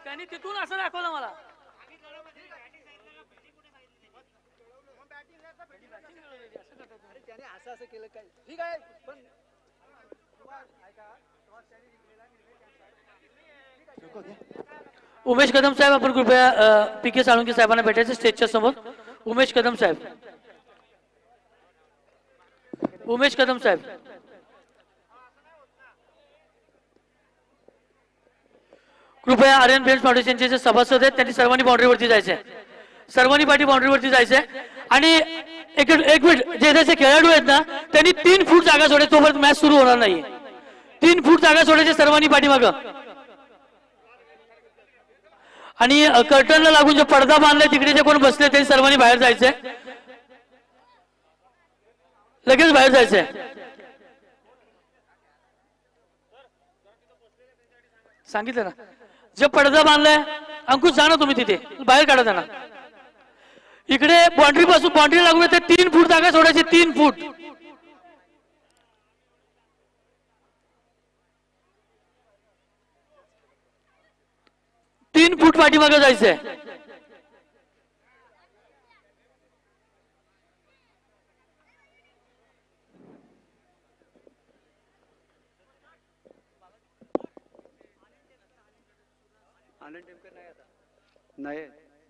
त्यांनी तिथून असं दाखवलं मला. असं केलं काय ठीक आहे पण उमेश कदम साहेब आपण कृपया पीके साळुंके साहेबांना भेटायचं स्टेजच्या समोर. उमेश कदम साहेब. उमेश कदम साहेब. कृपया आर्यन फ्रेंड्स फाउंडेशनचे जे सभासद आहेत त्यांनी सर्वांनी बाउंड्रीवरती जायचंय. सर्वांनी पाठी बाउंड्रीवरती जायचंय. आणि एक मिनिट जे त्याचे खेळाडू आहेत ना त्यांनी 3 फूट जागा सोडायची तोपर्यंत मॅच सुरू होणार नाही. 3 फूट जागा सोडायची सर्वांनी पाठीमागं. आणि कर्टनला लागून जो पडदा बांधलाय तिकडे जे कोण बसले त्यांनी सर्वांनी बाहेर जायचंय. लगेच बाहेर जायचंय. सांगितलं ना जे पडदा बांधलाय अंकुश जा ना तुम्ही तिथे बाहेर काढा त्यांना. इकडे बाउंड्री पासून बाउंड्री लागून ते 3 फूट जागा सोडायची. 3 फूट. तीन फूट पाठीमागे जायचंय. नाही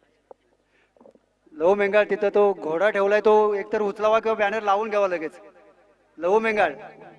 लहू मेंगाळ तिथं तो घोडा ठेवलाय तो एकतर उचलावा किंवा बॅनर लावून घ्यावा लगेच. लहू मेंगाळ.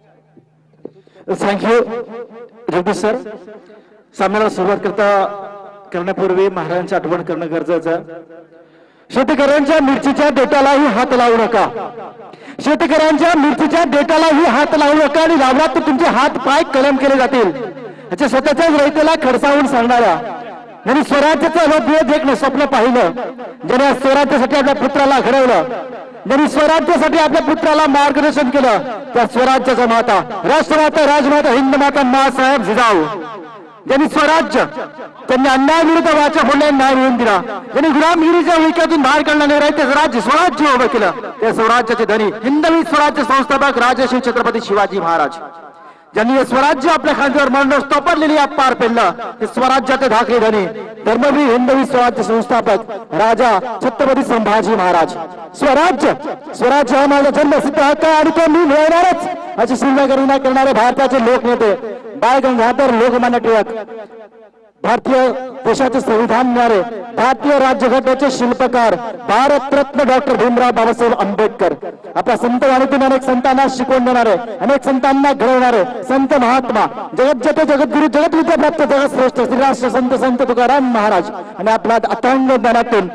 Thank you Jagdish sir. सामन्याला सुरुवात करण्यापूर्वी महाराजांची आठवण करणं गरजेचं. शेतकऱ्यांच्या मिरचीच्या देठालाही हात लावू नका. शेतकऱ्यांच्या मिरचीच्या देठालाही हात लावू नका. आणि लावलात तर तुमचे हात पाय कलम केले जातील. याच्या स्वतःच्याच रयतेला खडसावून सांगणाऱ्या ज्यांनी स्वराज्याचं एक स्वप्न पाहिलं, ज्याने स्वराज्यासाठी आपल्या पुत्राला घडवलं, ज्यांनी स्वराज्यासाठी आपल्या पुत्राला मार्गदर्शन केलं, त्या स्वराज्याचा माता राष्ट्रमाता राजमाता हिंद माता माँसाहेब जिजाऊ ज्यांनी स्वराज्य त्यांनी अन्याय विरुद्ध वाचा फोडल्या न्याय मिळवून दिला. ज्यांनी गुलामगिरीच्या विळख्यातून बाहेर काढण्याने राज्य राज्य स्वराज्य उभं केलं. त्या स्वराज्याचे धनी हिंदवी स्वराज्य संस्थापक राजश्री छत्रपती शिवाजी महाराज ज्यांनी हे स्वराज्य आपल्या खांद्यावर मांडून तोपडलेली पार पेडलं. हे स्वराज्याचे धाकले धनी धर्मवीर हिंदवी स्वराज्य संस्थापक राजा छत्रपती संभाजी महाराज. स्वराज्य हा माझा जन्मसिद्ध हक्क आहे आणि तो मी मिळवणारच अशी शिवगरिमा करणारे भारताचे लोकनेते बाळ गंगाधर लोकमान्य टिळक, भारतीय देशाचे संविधान मिळणारे भारतीय राज्यघटनेचे शिल्पकार भारतरत्न डॉक्टर भीमराव बाबासाहेब आंबेडकर, आपल्या संत वाणीतून अनेक संतांना शिकवून देणारे, अनेक संतांना घडवणारे संत महात्मा जगज्जेते जगद्गुरु जगद्विद्या प्राप्त जगतश्रेष्ठ श्रीराष्ट्र संत तुकाराम महाराज आणि आपल्या अथांग ज्ञानातून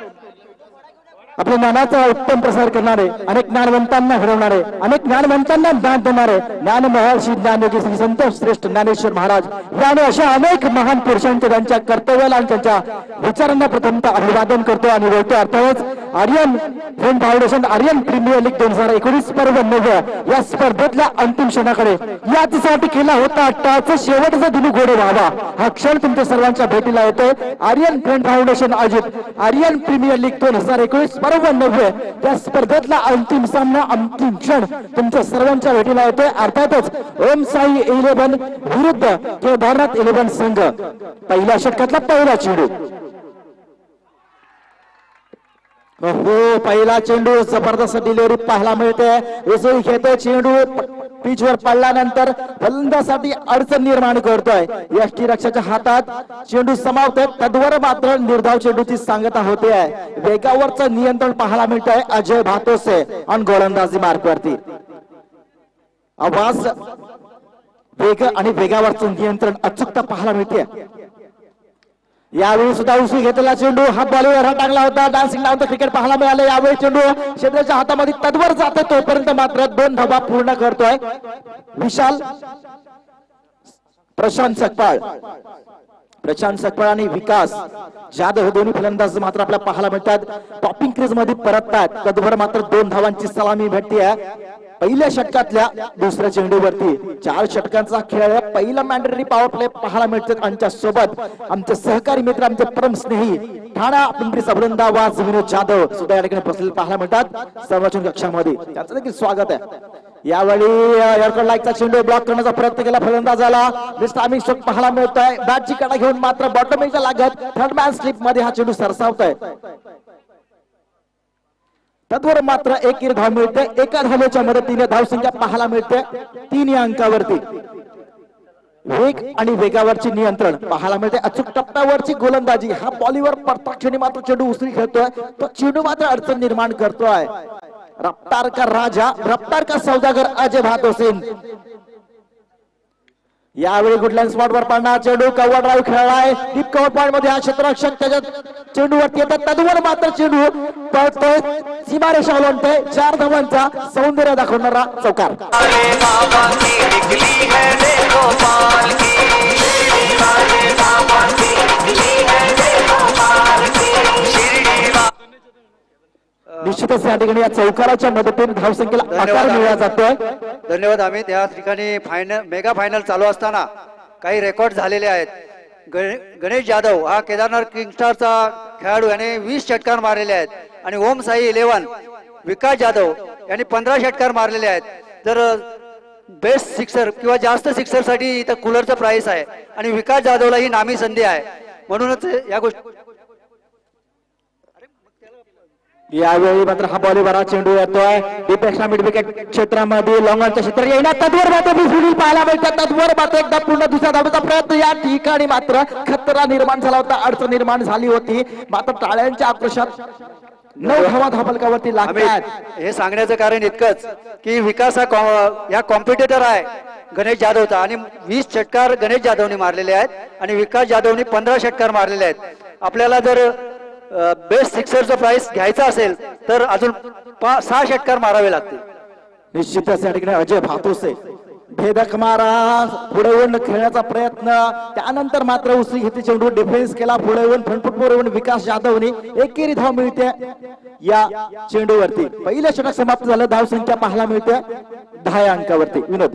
आपल्या ज्ञानाचा उत्तम प्रसार करणारे, अनेक ज्ञानवंतांना घडवणारे, अनेक ज्ञानवंतांना ज्ञान देणारे ज्ञान महर्षी ज्ञानयोगी श्री संत श्रेष्ठ ज्ञानेश्वर महाराज याने अशा अनेक महान पुरुषांचे त्यांच्या कर्तव्याला आणि त्यांच्या विचारांना प्रथमतः अभिवादन करतो. आणि बोलतो अर्थातच Aryan friend foundation Aryan premier league 2019 पर्व 9 या स्पर्धेतल्या अंतिम क्षणाकडे यासाठी केला होता अट्टाचा शेवटचा दिनू घोडे व्हावा हा क्षण तुमच्या सर्वांच्या भेटीला येतोय. आर्यन फ्रेंड फाउंडेशन आयोजित आर्यन प्रीमियर लीग 2019 पर्व 9 त्या स्पर्धेतला अंतिम सामना अंतिम क्षण तुमच्या सर्वांच्या भेटीला येतोय. अर्थातच ओम साई 11 विरुद्ध केदारनाथ 11 संघ. पहिल्या षटकातला पहिला चेंडू. हो पहिला चेंडू जबरदस्त डिलिव्हरी पाहायला मिळते. उसळी खेळतोय चेंडू पिचवर पडल्यानंतर फलंदाजासाठी अडचण निर्माण करतोय. यष्टी रक्षाच्या हातात चेंडू समावतोय. तद्वर मात्र निर्धाव चेंडूची सांगता होते आहे. वेगावरचं नियंत्रण पाहायला मिळतंय अजय भातोसे आणि गोलंदाजी मार्कवरती. आवाज वेग आणि वेगावरचं नियंत्रण अचूकता पाहायला मिळते. यावेळी सुद्धा उसळी घेतलेला चेंडू हा बॉलीवर हा टांगला होता. डान्सिंग लावून क्रिकेट पाहायला मिळाले. यावेळी चेंडू क्षेत्राच्या हातामध्ये तद्वर जातो तोपर्यंत मात्र 2 धावा पूर्ण करतोय विशाल प्रशांत सकपाळ आणि विकास जाधव हे दोन्ही फलंदाज मात्र आपल्याला पाहायला मिळतात. टॉपिंग क्रीज मध्ये परततात. तद्वर मात्र 2 धावांची सलामी भेटते. पहिल्या षटकातल्या दुसऱ्या चेंडूवरती 4 षटकांचा खेळ पहिला मॅन्डेटरी पॉवर प्ले पाहायला मिळतात. आमच्या सोबत आमचे सहकारी मित्र आमचे परम स्नेही ठाणा पिंपरीचा वृंदावास विनोद जाधव सुद्धा या ठिकाणी बसलेले पाहायला मिळतात सर्वोच्च कक्षामध्ये. त्यांचं देखील स्वागत आहे. यावेळी एअरकॉर्ड लाईकचा चेंडू ब्लॉक करण्याचा प्रयत्न केला, फलंदाजाला टायमिंग स्ट्रोक पाहायला मिळतोय. बॅटची कडा घेऊन मात्र बॉटम एजला लागत थर्ड मॅन स्लिप मध्ये हा चेंडू सरसावतोय. तत्वर मात्र एक धाव मिळते. एका धावेच्या मदतीने धावसंख्या पाहायला मिळते 3 या अंकावरती. वेग आणि वेगावरची नियंत्रण पाहायला मिळते. अचूक टप्प्यावरची गोलंदाजी, हा बॉलीवर पडता क्षणी मात्र चेंडू उसळी खेळतोय. तो चेंडू मात्र अडचण निर्माण करतोय. रफ्तार का राजा, रफ्तार का सौदागर अजय भातो सिंग. यावेळी गुडलँड स्पॉट वर पडणार चेंडू, कव्हर ड्राईव्ह खेळलाय डीप कव्हर पॉइंट मध्ये. हा क्षेत्ररक्षक त्याच्या चेंडूवरती येतात. तद्वर मात्र चेंडू पळतोय, सीमारेषा ओलांडतोय. 4 धावांचा सौंदर्य दाखवणारा चौकार. निश्चितच या ठिकाणी या चौकाराच्या मदतीने धावसंख्येला आकार मिळला जातोय. धन्यवाद अमित. या ठिकाणी फायनल मेगा फायनल चालू असताना काही रेकॉर्ड झालेले आहेत. गणेश जाधव हा केदारनाथ किंगस्टारचा खेळाडू याने 20 षटकार मारलेले आहेत आणि ओम साई 11 विकास जाधव यांनी 15 षटकार मारलेले आहेत. तर बेस्ट सिक्सर किंवा जास्त सिक्सर साठी इथं कूलरचं प्राइस आहे आणि विकास जाधवला ही नामी संधी आहे. म्हणूनच या गोष्टी यावेळी मात्र हा बॉलीवर चेंडू येतोय डीपेक्षा मिड विकेट क्षेत्रामध्ये लॉंगॉनच्या क्षेत्रात येणार. तद्वर मात्र बिसुडील पाहायला मिळतात. तद्वर मात्र एकदा पुन्हा दुसऱ्या धावेचा प्रयत्न. या ठिकाणी मात्र खतरा निर्माण झाला होता, अडचण निर्माण झाली होती. मात्र टाळ्यांच्या आक्रोशात 9 धावा धावफलकावरती लागतात. हे सांगण्याचं कारण इतकंच की विकास हा या कॉम्पिटिटर आहे गणेश जाधवचा आणि 20 षटकार गणेश जाधवने मारलेले आहेत आणि विकास जाधवने 15 षटकार मारलेले आहेत. आपल्याला जर बेस्ट सिक्सरचं प्राइस घ्यायचं असेल तर अजून 6 षटकार मारावे लागतील. निश्चितच या ठिकाणी अजय भातोसे भेदक मारा पुढे येऊन खेळण्याचा प्रयत्न, त्यानंतर मात्र उसळी घेतली चेंडू डिफेन्स केला. पुढे येऊन फ्रंटफुटवर येऊन विकास जाधवने एकेरी धाव मिळते या चेंडूवरती. पहिलं षटक समाप्त झालं. धाव संख्या पाहायला मिळते 10 अंकावरती. विनोद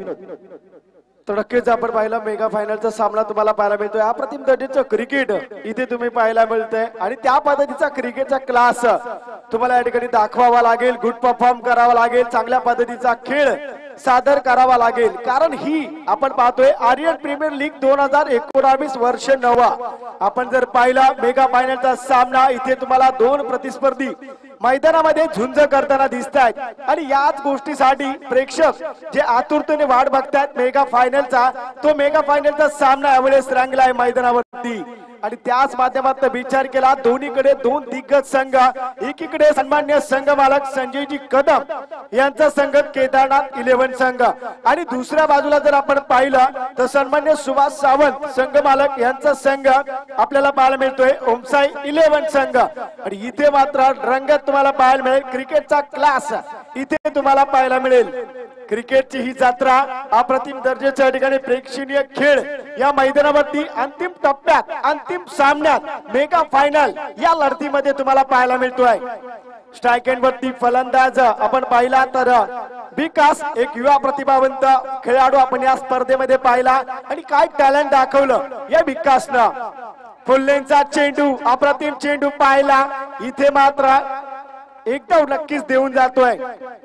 तर नक्कीच आपण पाहिलं मेगा फायनलचा सामना तुम्हाला पाहायला मिळतोय. अप्रतिम दर्जाचं क्रिकेट इथे तुम्ही पाहायला मिळतंय आणि त्या पद्धतीचा क्रिकेटचा क्लास तुम्हाला या ठिकाणी दाखवावा लागेल. गुड परफॉर्म करावा लागेल, चांगल्या पद्धतीचा खेळ सादर करावा लागेल. कारण ही आपण पाहतोय आर्यन प्रीमियर लीग 2019 वर्ष 9. आपण जर पाहिला मेगा फायनलचा सामना, इथे तुम्हाला 2 प्रतिस्पर्धी मैदानामध्ये झुंज करताना दिसत आहेत आणि याच गोष्टीसाठी प्रेक्षक जे आतुरतेने वाट बघतायत मेगा फायनलचा, तो मेगा फायनलचा सामना यावेळेस रंगलाय मैदानावरती. आणि त्याच माध्यमातून विचार केला दोन्हीकडे 2 दिग्गज संघ, एकीकडे सन्मान्य संघ मालक संजयजी कदम यांचा संघ केदारनाथ 11 संघ आणि दुसऱ्या बाजूला जर आपण पाहिलं तर सन्मान्य सुभाष सावंत संघ मालक यांचा संघ आपल्याला पाहायला मिळतोय ओमसाई 11 संघ. आणि इथे मात्र रंगत तुम्हाला पाहायला मिळेल, क्रिकेटचा क्लास इथे तुम्हाला पाहायला मिळेल. क्रिकेटची ही जत्रा अप्रतिम दर्जाच्या ठिकाणी प्रेक्षणीय खेळ या मैदानावरती अंतिम टप्प्यात अंतिम सामन्यात मेगा फायनल या लढतीमध्ये तुम्हाला पाहायला मिळतोय. स्ट्राइक एंड वरती फलंदाज आपण पाहिला तर विकास एक युवा प्रतिभावंत खेळाडू आपण या स्पर्धेमध्ये पाहिला आणि काय टॅलेंट दाखवलं या विकासनं. फुल्लेंचा चेंडू अप्रतिम चेंडू पाहिला, इथे मात्र एकदा नक्कीच देऊन जातोय.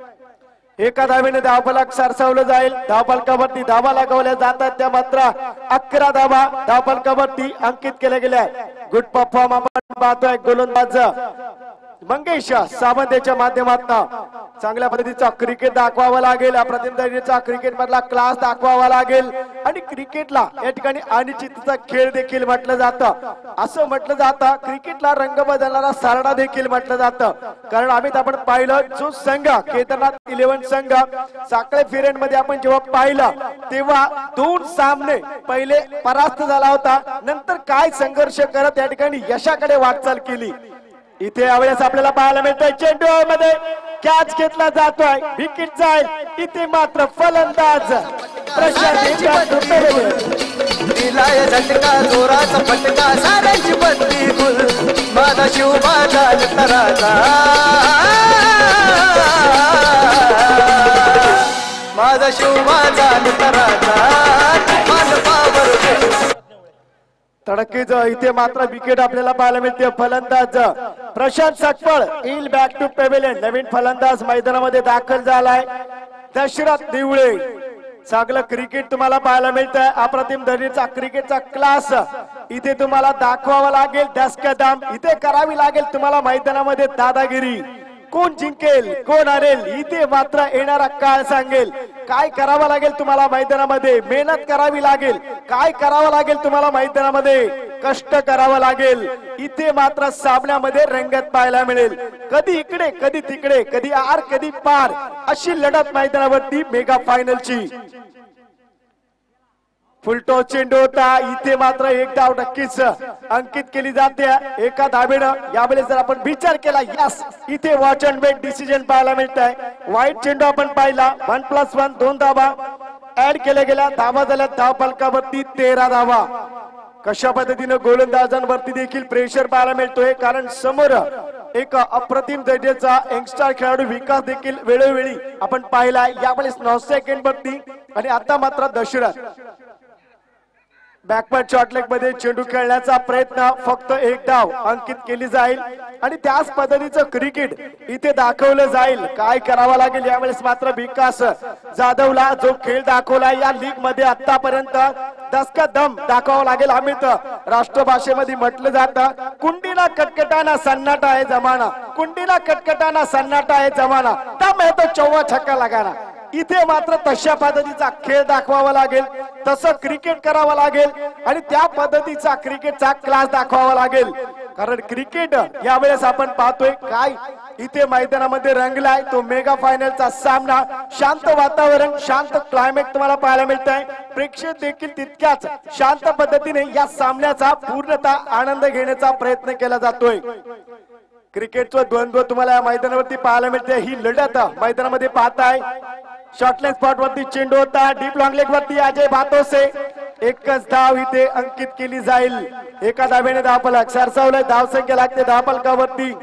एका धावेने धावफलक सरसावलं जाईल. धावफलकावरती धावा लगावल्या जातात, त्या मात्र 11 धावा धावफलकावरती अंकित केल्या गेल्या. गुड परफॉर्म आपण पाहतोय गोलंदाज मंगेश सावंत याच्या माध्यमातून चांगल्या पद्धतीचा क्रिकेट दाखवावा लागेल. अप्रतिम दर्जाचा क्रिकेट मधला क्लास दाखवावा लागेल आणि क्रिकेटला या ठिकाणी अनिश्चिततेचा खेळ देखील म्हटलं जातं. असं म्हटलं जातं क्रिकेटला रंग बदलणारा सारडा देखील म्हटलं जातं. कारण आम्ही आपण पाहिलं जो संघ केदारनाथ 11 संघ साखळे फेऱ्यांमध्ये आपण जेव्हा पाहिलं तेव्हा 2 सामने पहिले परास्त झाला होता, नंतर काय संघर्ष करत या ठिकाणी यशाकडे वाटचाल केली. इथे यावेळेस आपल्याला पाहायला मिळतोय चेंडू मध्ये कॅच घेतला जातोय, विकेट जाईल. इथे मात्र फलंदाज दिलाय झटका जोराचा फटका साऱ्यांची बदली गुल माझा शिव माझा तराचा माझा शिव माझा तराचा माझा पावर. तडकेच इथे मात्र विकेट आपल्याला पाहायला मिळते. फलंदाज प्रशांत सकपळ येईल बॅक टू पेव्हिलियन. नवीन फलंदाज मैदानामध्ये दाखल झालाय. दशरथ दिवळे चांगलं क्रिकेट तुम्हाला पाहायला मिळतंय. अप्रतिम दर्जाचा क्रिकेटचा क्लास इथे तुम्हाला दाखवावा लागेल. दसकदम इथे करावी लागेल तुम्हाला मैदानामध्ये दादागिरी. कोण जिंकेल कोण हरेल इथे मात्र येणारा काळ सांगेल. काय करावं लागेल तुम्हाला मैदानामध्ये, मेहनत करावी लागेल. काय करावं लागेल तुम्हाला मैदानामध्ये, कष्ट करावं लागेल. इथे मात्र सामन्यामध्ये रंगत पाहायला मिळेल. कधी इकडे कधी तिकडे, कधी आर कधी पार अशी लढत मैदानावरती मेगा फायनलची. फुलटो चेंडू होता. इथे मात्र एक धाव नक्कीच अंकित केली जाते एका धावेनं. यावेळेस जर आपण विचार केला यस इथे वॉच अँड वेट डिसिजन पाहायला मिळत आहे. वाईट चेंडू आपण पाहिला. 1+1 2 धावा ऍड केल्या गेल्या. धावा झाल्या धाव फलकावरती 13 धावा. कशा पद्धतीनं गोलंदाजांवरती देखील प्रेशर पाहायला मिळतोय, कारण समोर एक अप्रतिम दर्जाचा यंगस्टर खेळाडू विकास देखील वेळोवेळी आपण पाहिला. यावेळेस 9 सेकंड वरती आणि आता मात्र दशरथ बॅकवर्ड शॉर्टलेग मध्ये चेंडू खेळण्याचा प्रयत्न. फक्त एक धाव अंकित केली जाईल आणि त्याच पद्धतीचं क्रिकेट इथे दाखवलं जाईल. काय करावं लागेल यावेळेस मात्र विकास जाधवला जो खेळ दाखवला या लीग मध्ये आतापर्यंत दसका दम दाखवावा लागेल. अमित राष्ट्रभाषेमध्ये म्हटलं जातं कुंडीला कटकटाना सन्नाटा आहे जमाना, कुंडीला कटकटाना सन्नाटा आहे जमाना, तब है तो चौवा छक्का लगाना. इथे मात्र तशा पद्धतीचा खेळ दाखवावा लागेल, तसं क्रिकेट करावं लागेल आणि त्या पद्धतीचा क्रिकेटचा क्लास दाखवावा लागेल. कारण क्रिकेट यावेळेस आपण पाहतोय काय इथे मैदानामध्ये रंगलाय तो मेगा फायनलचा सामना. शांत वातावरण, शांत क्लायमेट तुम्हाला पाहायला मिळत आहे. प्रेक्षक देखील तितक्याच शांत पद्धतीने या सामन्याचा पूर्णतः आनंद घेण्याचा प्रयत्न केला जातोय. क्रिकेटचं द्वंद्व तुम्हाला या मैदानावरती पाहायला मिळते. ही लढत मैदानामध्ये पाहताय. शॉर्टलेग स्पॉट वरती चेंडू होता. डीप लॉंग लेग वरती अजय भातोसे. एकच धाव इथे अंकित केली जाईल. एका धावेने धावफलक सरसावलाय. धावसंख्या लागते धावफलकावरती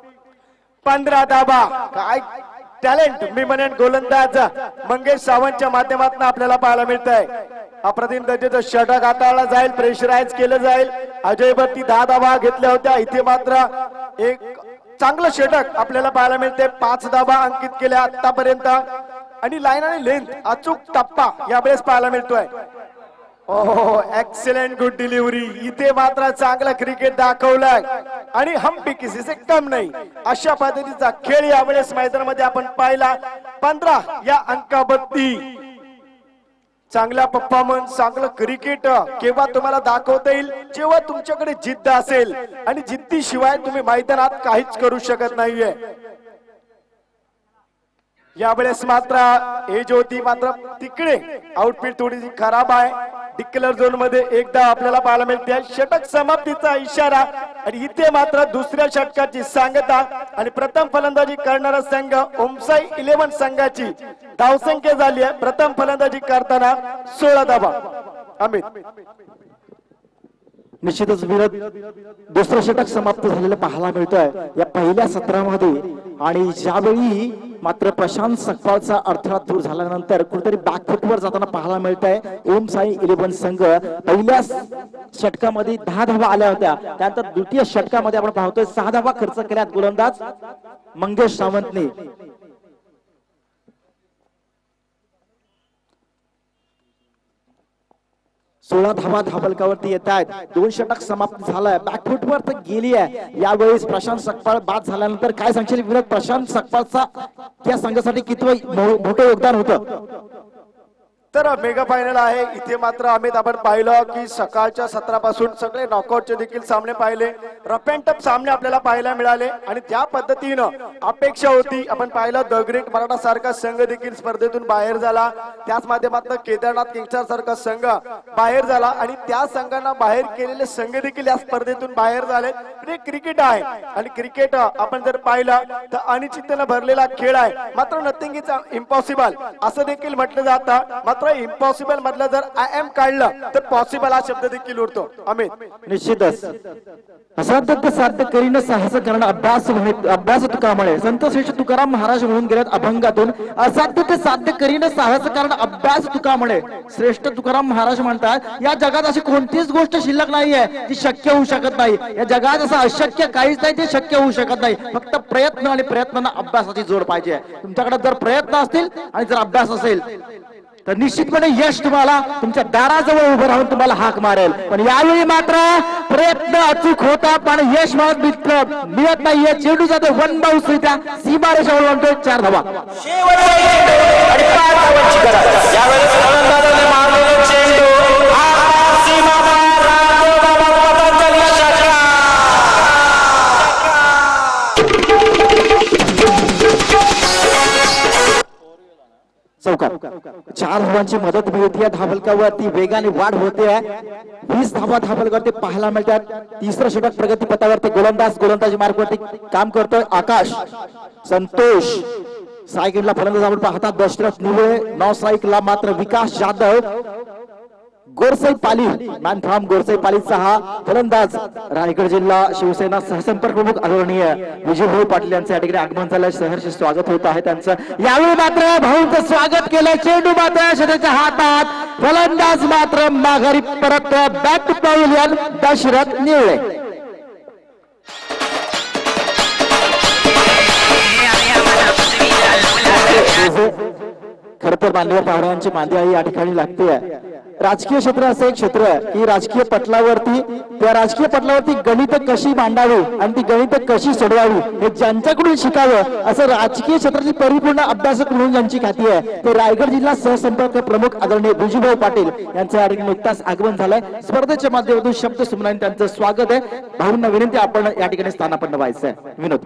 15 धावा. काय टॅलेंट मी म्हणेन गोलंदाज मंगेश सावंतच्या माध्यमातून आपल्याला पाहायला मिळत आहे. अप्रतिम दर्जाचं षटक हाताळला जाईल, प्रेशराईज केलं जाईल. अजय वरती 10 धावा घेतल्या होत्या. इथे मात्र एक चांगलं षटक आपल्याला पाहायला मिळते. 5 धावा अंकित केल्या आतापर्यंत आणि लाईन आणि लेंथ अचूक टप्पा यावेळेस पाहायला मिळतोय. Oh excellent good delivery. इथे मात्र चांगला क्रिकेट दाखवलाय आणि हम भी किसी से कम नाही अशा पद्धतीचा खेळ यावेळेस मैदानामध्ये आपण पाहिला. 15 या अंकावरती चांगला परफॉर्मन्स, चांगलं क्रिकेट केव्हा तुम्हाला दाखवता येईल जेव्हा तुमच्याकडे जिद्द असेल आणि जिद्दीशिवाय तुम्ही मैदानात काहीच करू शकत नाहीये. यावेळेस मात्र एज होती मात्र तिकडे आउटफील्ड थोडीशी खराब आहे. डिक्लेअर झोन मध्ये एकदा आपल्याला पाहायला मिळते. षटक समाप्तीचा इशारा आणि इथे मात्र दुसऱ्या षटकाची सांगता आणि प्रथम फलंदाजी करणारा संघ ओमसाई 11 संघाची धावसंख्या झाली आहे. प्रथम फलंदाजी करताना 16 धावा. अमित निश्चितच विरोध दुसरं षटक समाप्त झालेलं पाहायला मिळतोय या पहिल्या सत्रामध्ये. आणि ज्यावेळी मात्र प्रशांत सकपाळचा अडथळा दूर झाल्यानंतर कुठेतरी बॅकफुटवर जाताना पाहायला मिळत आहे. ओम साई 11 संघ पहिल्या षटकामध्ये 10 धावा आल्या होत्या. त्यानंतर द्वितीय षटकामध्ये आपण पाहतोय 6 धावा खर्च केल्यात गोलंदाज मंगेश सावंतने. सोळा धावा धावफलकावरती येत आहेत. 2 षटक समाप्त झालाय. बॅकफुटवर तर गेली आहे. यावेळेस प्रशांत सकपाळ बाद झाल्यानंतर काय सांगशील विरोध? प्रशांत सकपाळचा या संघासाठी किती मोठं योगदान होतं? तर मेगा फायनल आहे. इथे मात्र अमित आपण पाहिलं की सकाळच्या सत्रापासून सगळे नॉकआउटचे देखील सामने पाहिले. रफ अँड टफ सामने आपल्याला पाहायला मिळाले आणि त्या पद्धतीनं अपेक्षा होती. आपण पाहिलं द ग्रेट मराठा सारखा संघ देखील स्पर्धेतून बाहेर झाला. त्याच माध्यमातून केदारनाथ किंगस्टर सारखा संघ बाहेर झाला आणि त्या संघांना बाहेर केलेले संघ देखील या स्पर्धेतून बाहेर झाले. हे क्रिकेट आहे आणि क्रिकेट आपण जर पाहिलं तर अनिश्चिततेने भरलेला खेळ आहे. मात्र नथिंग इज इम्पॉसिबल असं देखील म्हटलं जातं. मात्र इम्पॉसिबल मधलं जर आय एम काढलं तर पॉसिबल हा शब्द देखील उरतो. अमित निश्चितच असाध्य ते साध्य करीन साहस करणं अभ्यास तुकामुळे संत श्रेष्ठ तुकाराम महाराज म्हणून गेलेत अभंगातून. असाध्य ते साध्य करीन साहस करणं अभ्यास तुकामुळे श्रेष्ठ तुकाराम महाराज म्हणतात या जगात अशी कोणतीच गोष्ट शिल्लक नाहीये जी शक्य होऊ शकत नाही. या जगात असं अशक्य काहीच नाही जे शक्य होऊ शकत नाही. फक्त प्रयत्न आणि प्रयत्नांना अभ्यासाची जोड पाहिजे. तुमच्याकडे जर प्रयत्न असतील आणि जर अभ्यास असेल तर निश्चितपणे यश तुम्हाला तुमच्या दाराजवळ उभं राहून तुम्हाला हाक मारेल. पण यावेळी मात्र प्रयत्न अचूक होता पण यश मिळत नाहीये. चेंडू जातो वन बाउन्स त्या सीमारेषावर म्हणतोय 4 धावा. चौकार 4 धावांची मदत मिळते. धावलकावरती वेगाने वाढ होते. 20 धावा धावलकावरती पाहायला मिळतात. तिसरं षटक प्रगतीपथावरती गोलंदाजी मार्गावरती काम करतोय आकाश. संतोष सायकलला फलंदाज आपण पाहतात दशरथ निवळे. 9 स्ट्राईकला मात्र विकास जाधव. गोरसाई पाली मॅन फ्रॉम गोरसाई पालीचा हा फलंदाज. रायगड जिल्हा शिवसेना सहसंपर्क प्रमुख आदरणीय विजयभाऊ पाटील यांचं या ठिकाणी आगमन झालं. सहर्ष स्वागत होत आहे त्यांचं. यावेळी मात्र भाऊंचं स्वागत केलं. चेंडू मात्र शतकाच्या हातात. फलंदाज मात्र माघारी परत. Back pavilion Dashrath Nivale. खर तर मान्यवर पाहुण्यांची मांदियाळी या ठिकाणी लागते. राजकीय क्षेत्र असं एक क्षेत्र आहे की राजकीय पटलावरती गणित कशी मांडावी आणि ती गणित कशी सोडवावी हे ज्यांच्याकडून शिकावं असं राजकीय क्षेत्राची परिपूर्ण अभ्यासक म्हणून ज्यांची ख्याती आहे ते रायगड जिल्हा सहसंपर्क प्रमुख आदरणीय विजयभाऊ पाटील यांचं या ठिकाणी नुकताच आगमन झालंय. स्पर्धेच्या माध्यमातून शब्द सुमनाने त्यांचं स्वागत आहे. भाऊंना विनंती आपण या ठिकाणी स्थानापन्न व्हायचंय. विनोद.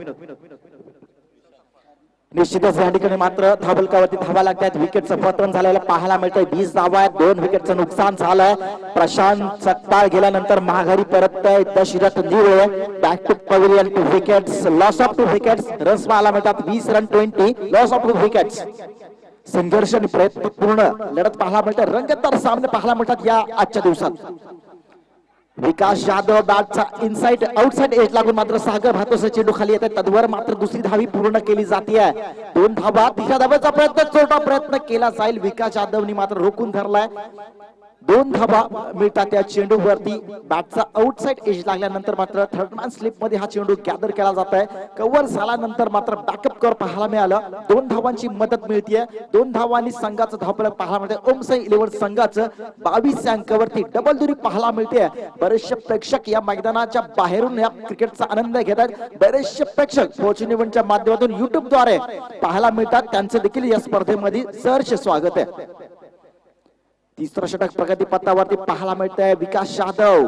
निश्चितच या ठिकाणी मात्र धावलकावरती धावा लागतात. विकेटचं पतन झालेलं पाहायला मिळतंय. 20 धावा आहेत. 2 विकेटचं नुकसान झालंय. प्रशांत सत्ताळ गेल्यानंतर माघारी परततय Dashrath Nivale. Back to pavilion 2 wickets loss of 2 wickets. Runs पाहायला मिळतात 20 रन 20 लॉस ऑफ 2 विकेट्स. संघर्ष आणि प्रयत्नपूर्ण लढत पाहायला मिळते. रंगतदार सामने पाहायला मिळतात या आजच्या दिवसात. विकास जाधव बॅटचा इनसाइड आउटसाइड एज लागून मात्र सागर भातोस चेंडू खाली येते. तद्वर मात्र दुसरी धावी पूर्ण केली जाते. 2 धावा. 3ऱ्या धाव्याचा प्रयत्न छोटा प्रयत्न केला जाईल. विकास जाधवनी मात्र रोखून धरलाय. 2 धावा मिळतात त्या चेंडूवरती. बॅटचा आउटसाइड एज लागल्यानंतर मात्र थर्ड मॅन स्लिप मध्ये हा चेंडू गॅदर केला जात आहे. कव्हर झाल्यानंतर मात्र बॅकअप कव्हर पाहायला मिळालं. 2 धावांची मदत मिळते. 2 धावांनी संघाचं धावफलक पाहायला मिळते. ओमसाई 11 संघाचं 22 अंकावरती डबल दुरी पाहायला मिळते. बरेचसे प्रेक्षक या मैदानाच्या बाहेरून या क्रिकेटचा आनंद घेतात. बरेचसे प्रेक्षक फॉर्च्यून इव्हेंटच्या माध्यमातून युट्यूब द्वारे पाहायला मिळतात. त्यांचं देखील या स्पर्धेमध्ये सहर्ष स्वागत आहे. तिसरं षटक प्रगतीपथावरती पाहायला मिळतंय. विकास जाधव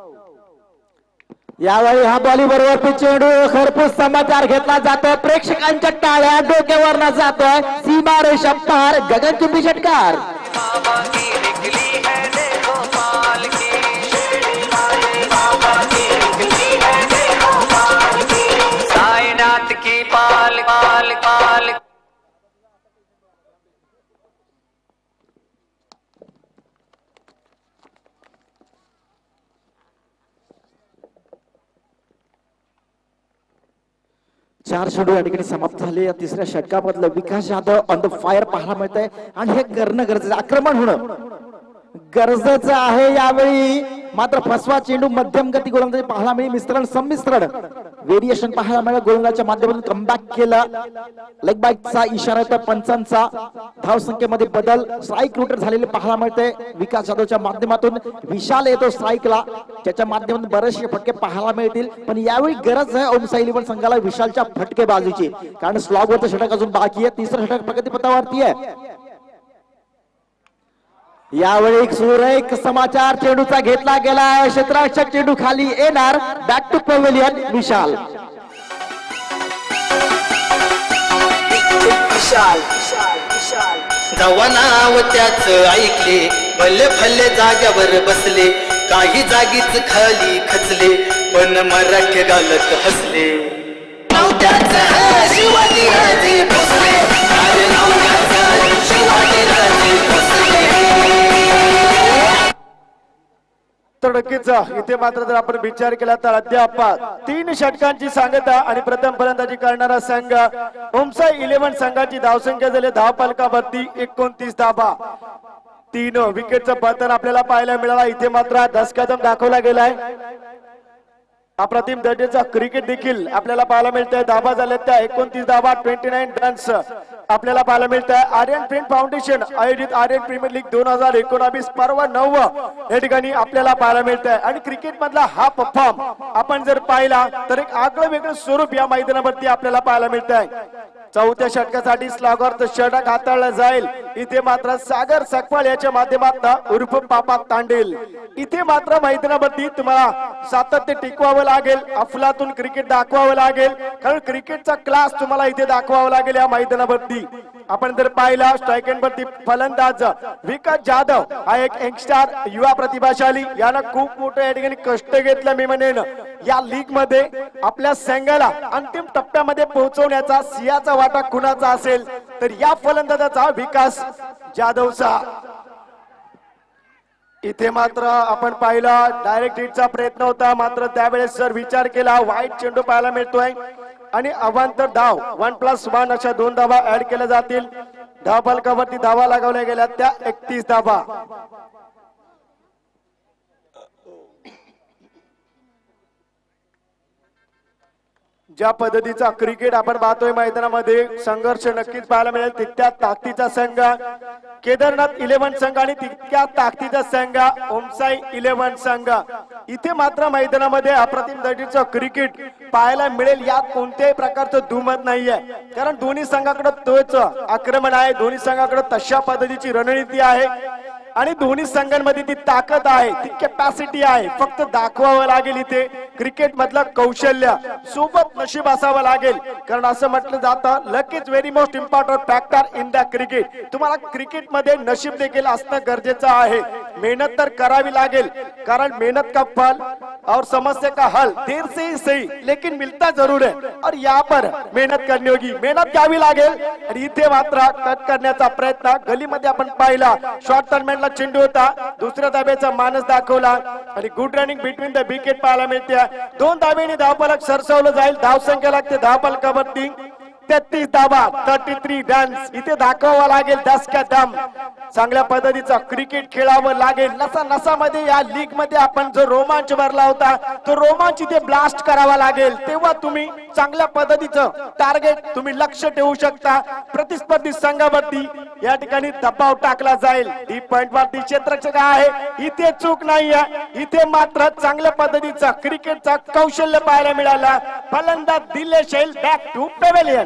यावेळी हा बॉली बरोबर चेंडू खरपूस समाचार घेतला जातोय. प्रेक्षकांच्या टाळ्या डोक्यावर जातोय. सीमारेषा पार गगनचुंबी षटकार. साईनाथ की पाल पाल पाल. चार चेंडू या ठिकाणी समाप्त झाले. या 3ऱ्या षटकामधलं Vikas Jadhav on the fire पाहायला मिळत आहे. आणि हे करणं गरजेचं, आक्रमण होणं गरजेचं आहे. यावेळी मात्र फसवा चेंडू मध्यम गती गोलंदाजी पाहायला मिळेल. मिश्रण संमिश्रण व्हेरिएशन पाहायला मिळेल. गोलंदाजीच्या माध्यमातून कमबॅक केला. लेग बाईकचा इशारा येतो पंचांचा. धाव संख्येमध्ये बदल. स्ट्राईक रोटेट झालेले पाहायला मिळते. विकास जाधवच्या माध्यमातून विशाल येतो स्ट्राईकला. त्याच्या माध्यमातून बरेचसे फटके पाहायला मिळतील. पण यावेळी गरज आहे ओमसाई 11 संघाला विशालच्या फटकेबाजीची, कारण स्लॉगवरचं षटक अजून बाकी आहे. 3रं षटक प्रगतीपथावरती आहे. यावेळी सुरेख समाचार चेंडूचा घेतला गेलाय. क्षेत्ररक्षक चेंडू खाली येणार. Back to pavilion Vishal. जेव्हा नाव त्याच ऐकले भले भले जाग्यावर बसले. काही जागीच खाली खचले पण मराठी गालत हसले. नाव त्याच शिवाजी राजे भोसले. अरे नाव त्याच शिवाजी राजे भोसले. तर नक्कीच इथे मात्र जर आपण विचार केला तर अद्याप 3 षटकांची सांगता आणि प्रथम फलंदाजी करणारा संघ ओमसाई 11 संघाची धावसंख्या झाली धावफलकावरती 29 धावा. 3 विकेटचं पतन आपल्याला पाहायला मिळाला. इथे मात्र दशकदम दाखवला गेलाय. अप्रतिम दर्जाचा क्रिकेट देखील आपल्याला पाहायला मिळतंय. धावा झाल्या त्या 29 धावा 29 रन्स आपल्याला पाहायला मिळत आहे. आर्यन प्रिंट फाउंडेशन आयोजित आर्यन प्रीमियर लीग 2019 पर्व 9 या ठिकाणी आपल्याला पाहायला मिळत आहे. आणि क्रिकेट मधला हा परफॉर्म आपण जर पाहिला तर एक आगळं वेगळं स्वरूप या मैदानावरती आपल्याला पाहायला मिळत आहे. चौथ्या षटकासाठी स्लॉगर षटक हाताळलं जाईल. इथे मात्र सागर सकपाळ याच्या माध्यमातून उर्फ पापा तांडेल. इथे मात्र मैदानावरती तुम्हाला सातत्य टिकवावं लागेल. अफलातून क्रिकेट दाखवावं लागेल. कारण क्रिकेटचा क्लास तुम्हाला इथे दाखवावा लागेल या मैदानावरती. आपण जर पाहिला स्ट्राईक एंड वरती फलंदाज विकास जाधव हा एक यंगस्टार युवा प्रतिभाशाली. यानं खूप मोठं या ठिकाणी कष्ट घेतलं. मी म्हणेन या लीग मध्ये आपल्या संघाला अंतिम टप्प्यामध्ये पोहोचवण्याचा सिंहाचा वाटा कुणाचा असेल तर या फलंदाजाचा विकास जाधवचा. इथे मात्र आपण पाहिला डायरेक्ट हिटचा प्रयत्न होता. मात्र त्यावेळेस जर विचार केला वाईट चेंडू पाहायला मिळतोय आणि अवांतर धाव 1+1 अशा 2 धावा ऍड केल्या जातील. धावफलकावरती धावा लगावल्या गेल्या त्या 31 धावा. ज्या पद्धतीचा क्रिकेट आपण पाहतोय मैदानामध्ये संघर्ष नक्कीच पाहायला मिळेल. तितक्या ताकदीचा संघ केदारनाथ 11 संघ आणि तितक्या ताकदीचा संघ ओमसाई 11 संघ. इथे मात्र मैदानामध्ये अप्रतिम दर्जाचं क्रिकेट पाहायला मिळेल. यात कोणत्याही प्रकारचं दुमत नाहीये. कारण दोन्ही संघाकडे तोच आक्रमण आहे. दोन्ही संघाकडे तशा पद्धतीची रणनीती आहे आणि दोन्ही संघांमध्ये ती ताकद आहे, ती कॅपॅसिटी आहे. फक्त दाखवावं लागेल इथे क्रिकेट मधलं कौशल्य सोबत नशीब असावं लागेल. कारण असं म्हटलं जातं luck is very most important factor in the cricket. तुम्हाला क्रिकेट मध्ये नशीब देखील असणं गरजेचं आहे. मेहनत तर करावी लागेल कारण मेहनत का फल और समस्या का हल देर से ही सही लेकिन मिलता जरूर है. और यहाँ पर मेहनत करनी होगी. मेहनत घ्यावी लागेल. आणि इथे मात्र कट करण्याचा प्रयत्न गलीमध्ये आपण पाहिला. शॉर्ट टर्नमेंटला चेंडू होता. दुसऱ्या धाब्याचा मानस दाखवला आणि good running between the wicket पाहायला मिळते. 2 धाब्याने धावफलक सरसवलं जाईल. धावसंख्या लागते धावफलकावरती 33 धावा 33 रन्स. इथे दाखवावं लागेल 10 का दम. चांगल्या पद्धतीचा क्रिकेट खेळावं लागेल. नसा नसामध्ये या लीग मध्ये आपण जो रोमांच भरला होता तो रोमांच इथे ब्लास्ट करावा लागेल. तेव्हा तुम्ही चांगल्या पद्धतीचं टार्गेट तुम्ही लक्ष ठेवू शकता. प्रतिस्पर्धी संघावरती या ठिकाणी दबाव टाकला जाईल. डीप पॉइंट वरती क्षेत्ररक्षक आहे. इथे चूक नाहीये. इथे मात्र चांगल्या पद्धतीचा क्रिकेटचा कौशल्य पाहायला मिळाला. फलंदाज दिलेश येईल बॅक टू पेव्हिलियन.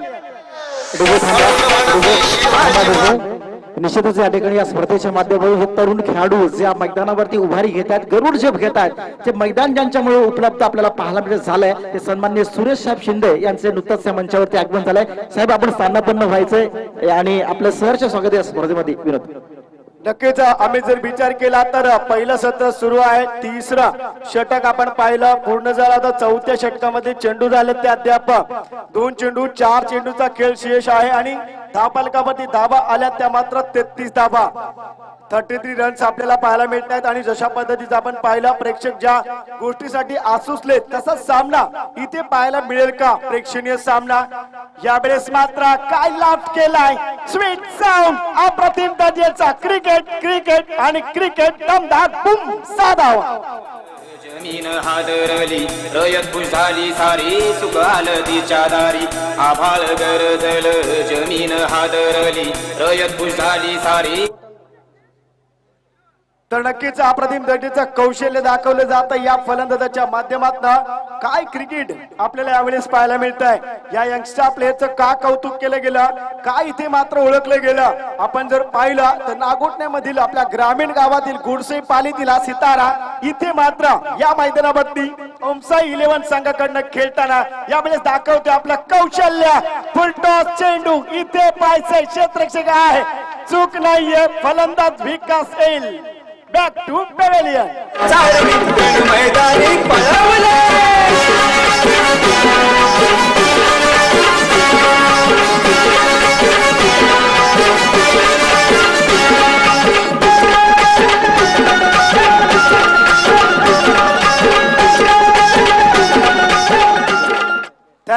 निश्चितच या ठिकाणी या स्पर्धेच्या माध्यमातून हे तरुण खेळाडू ज्या मैदानावरती उभारी घेतात, गरुड झेप घेतात, ते मैदान ज्यांच्यामुळे उपलब्ध आपल्याला पाहायला मिळत झालंय ते सन्माननीय सुरेश साहेब शिंदे यांचे नुकतंच या मंचावरती आगमन झालंय. साहेब आपण स्थानापन्न व्हायचंय आणि आपलं सहर्ष स्वागत या स्पर्धेमध्ये. विनोद नक्कीच आम्ही जर विचार केला तर पहिलं सत्र सुरू आहे. 3रं षटक आपण पाहिलं पूर्ण झाला. तर 4थ्या षटकामध्ये चेंडू झाले ते अद्याप 2 चेंडू 4 चेंडूचा खेळ शेष आहे आणि धावफलकावरती धावा आल्या त्या मात्र 33 धावा 33 रन्स आपल्याला पाहायला मिळत आहेत. आणि जशा पद्धतीचा आपण पाहिला प्रेक्षक ज्या गोष्टीसाठी आसुसले तसा सामना इथे पाहायला मिळेल का? प्रेक्षणीय सामना यावेळेस मात्र काय लाभ केलाय. स्वीट साऊंड अप्रतिम दर्जाचा क्रिकेट क्रिकेट आणि क्रिकेट दमदार बुम साधावा. जमीन हादरली रयत भुजाली सारी सुख आलं तिच्या दारी. आभाळ गरजल जमीन हादरली रयत भुजाली सारी. तर नक्कीच अप्रतिम दर्जाचं कौशल्य दाखवलं जातं या फलंदाजाच्या माध्यमातून. काय क्रिकेट आपल्याला यावेळेस पाहायला मिळत आहे. या यंगस्टर प्लेयरचं का कौतुक केलं गेलं, काय इथे मात्र ओळखलं गेलं. आपण जर पाहिलं तर नागोठण्यामधील आपल्या ग्रामीण गावातील गुडसे पालीतील हा सितारा इथे मात्र या मैदानावरती ओमसाई 11 संघाकडनं खेळताना यावेळेस दाखवते आपलं कौशल्य. फुलटॉस चेंडू इथे पाहायचंय. क्षेत्ररक्षक आहे, चूक नाहीये. फलंदाज विकास येईल बॅक टू पेव्हिलियन. मैदानी पळवले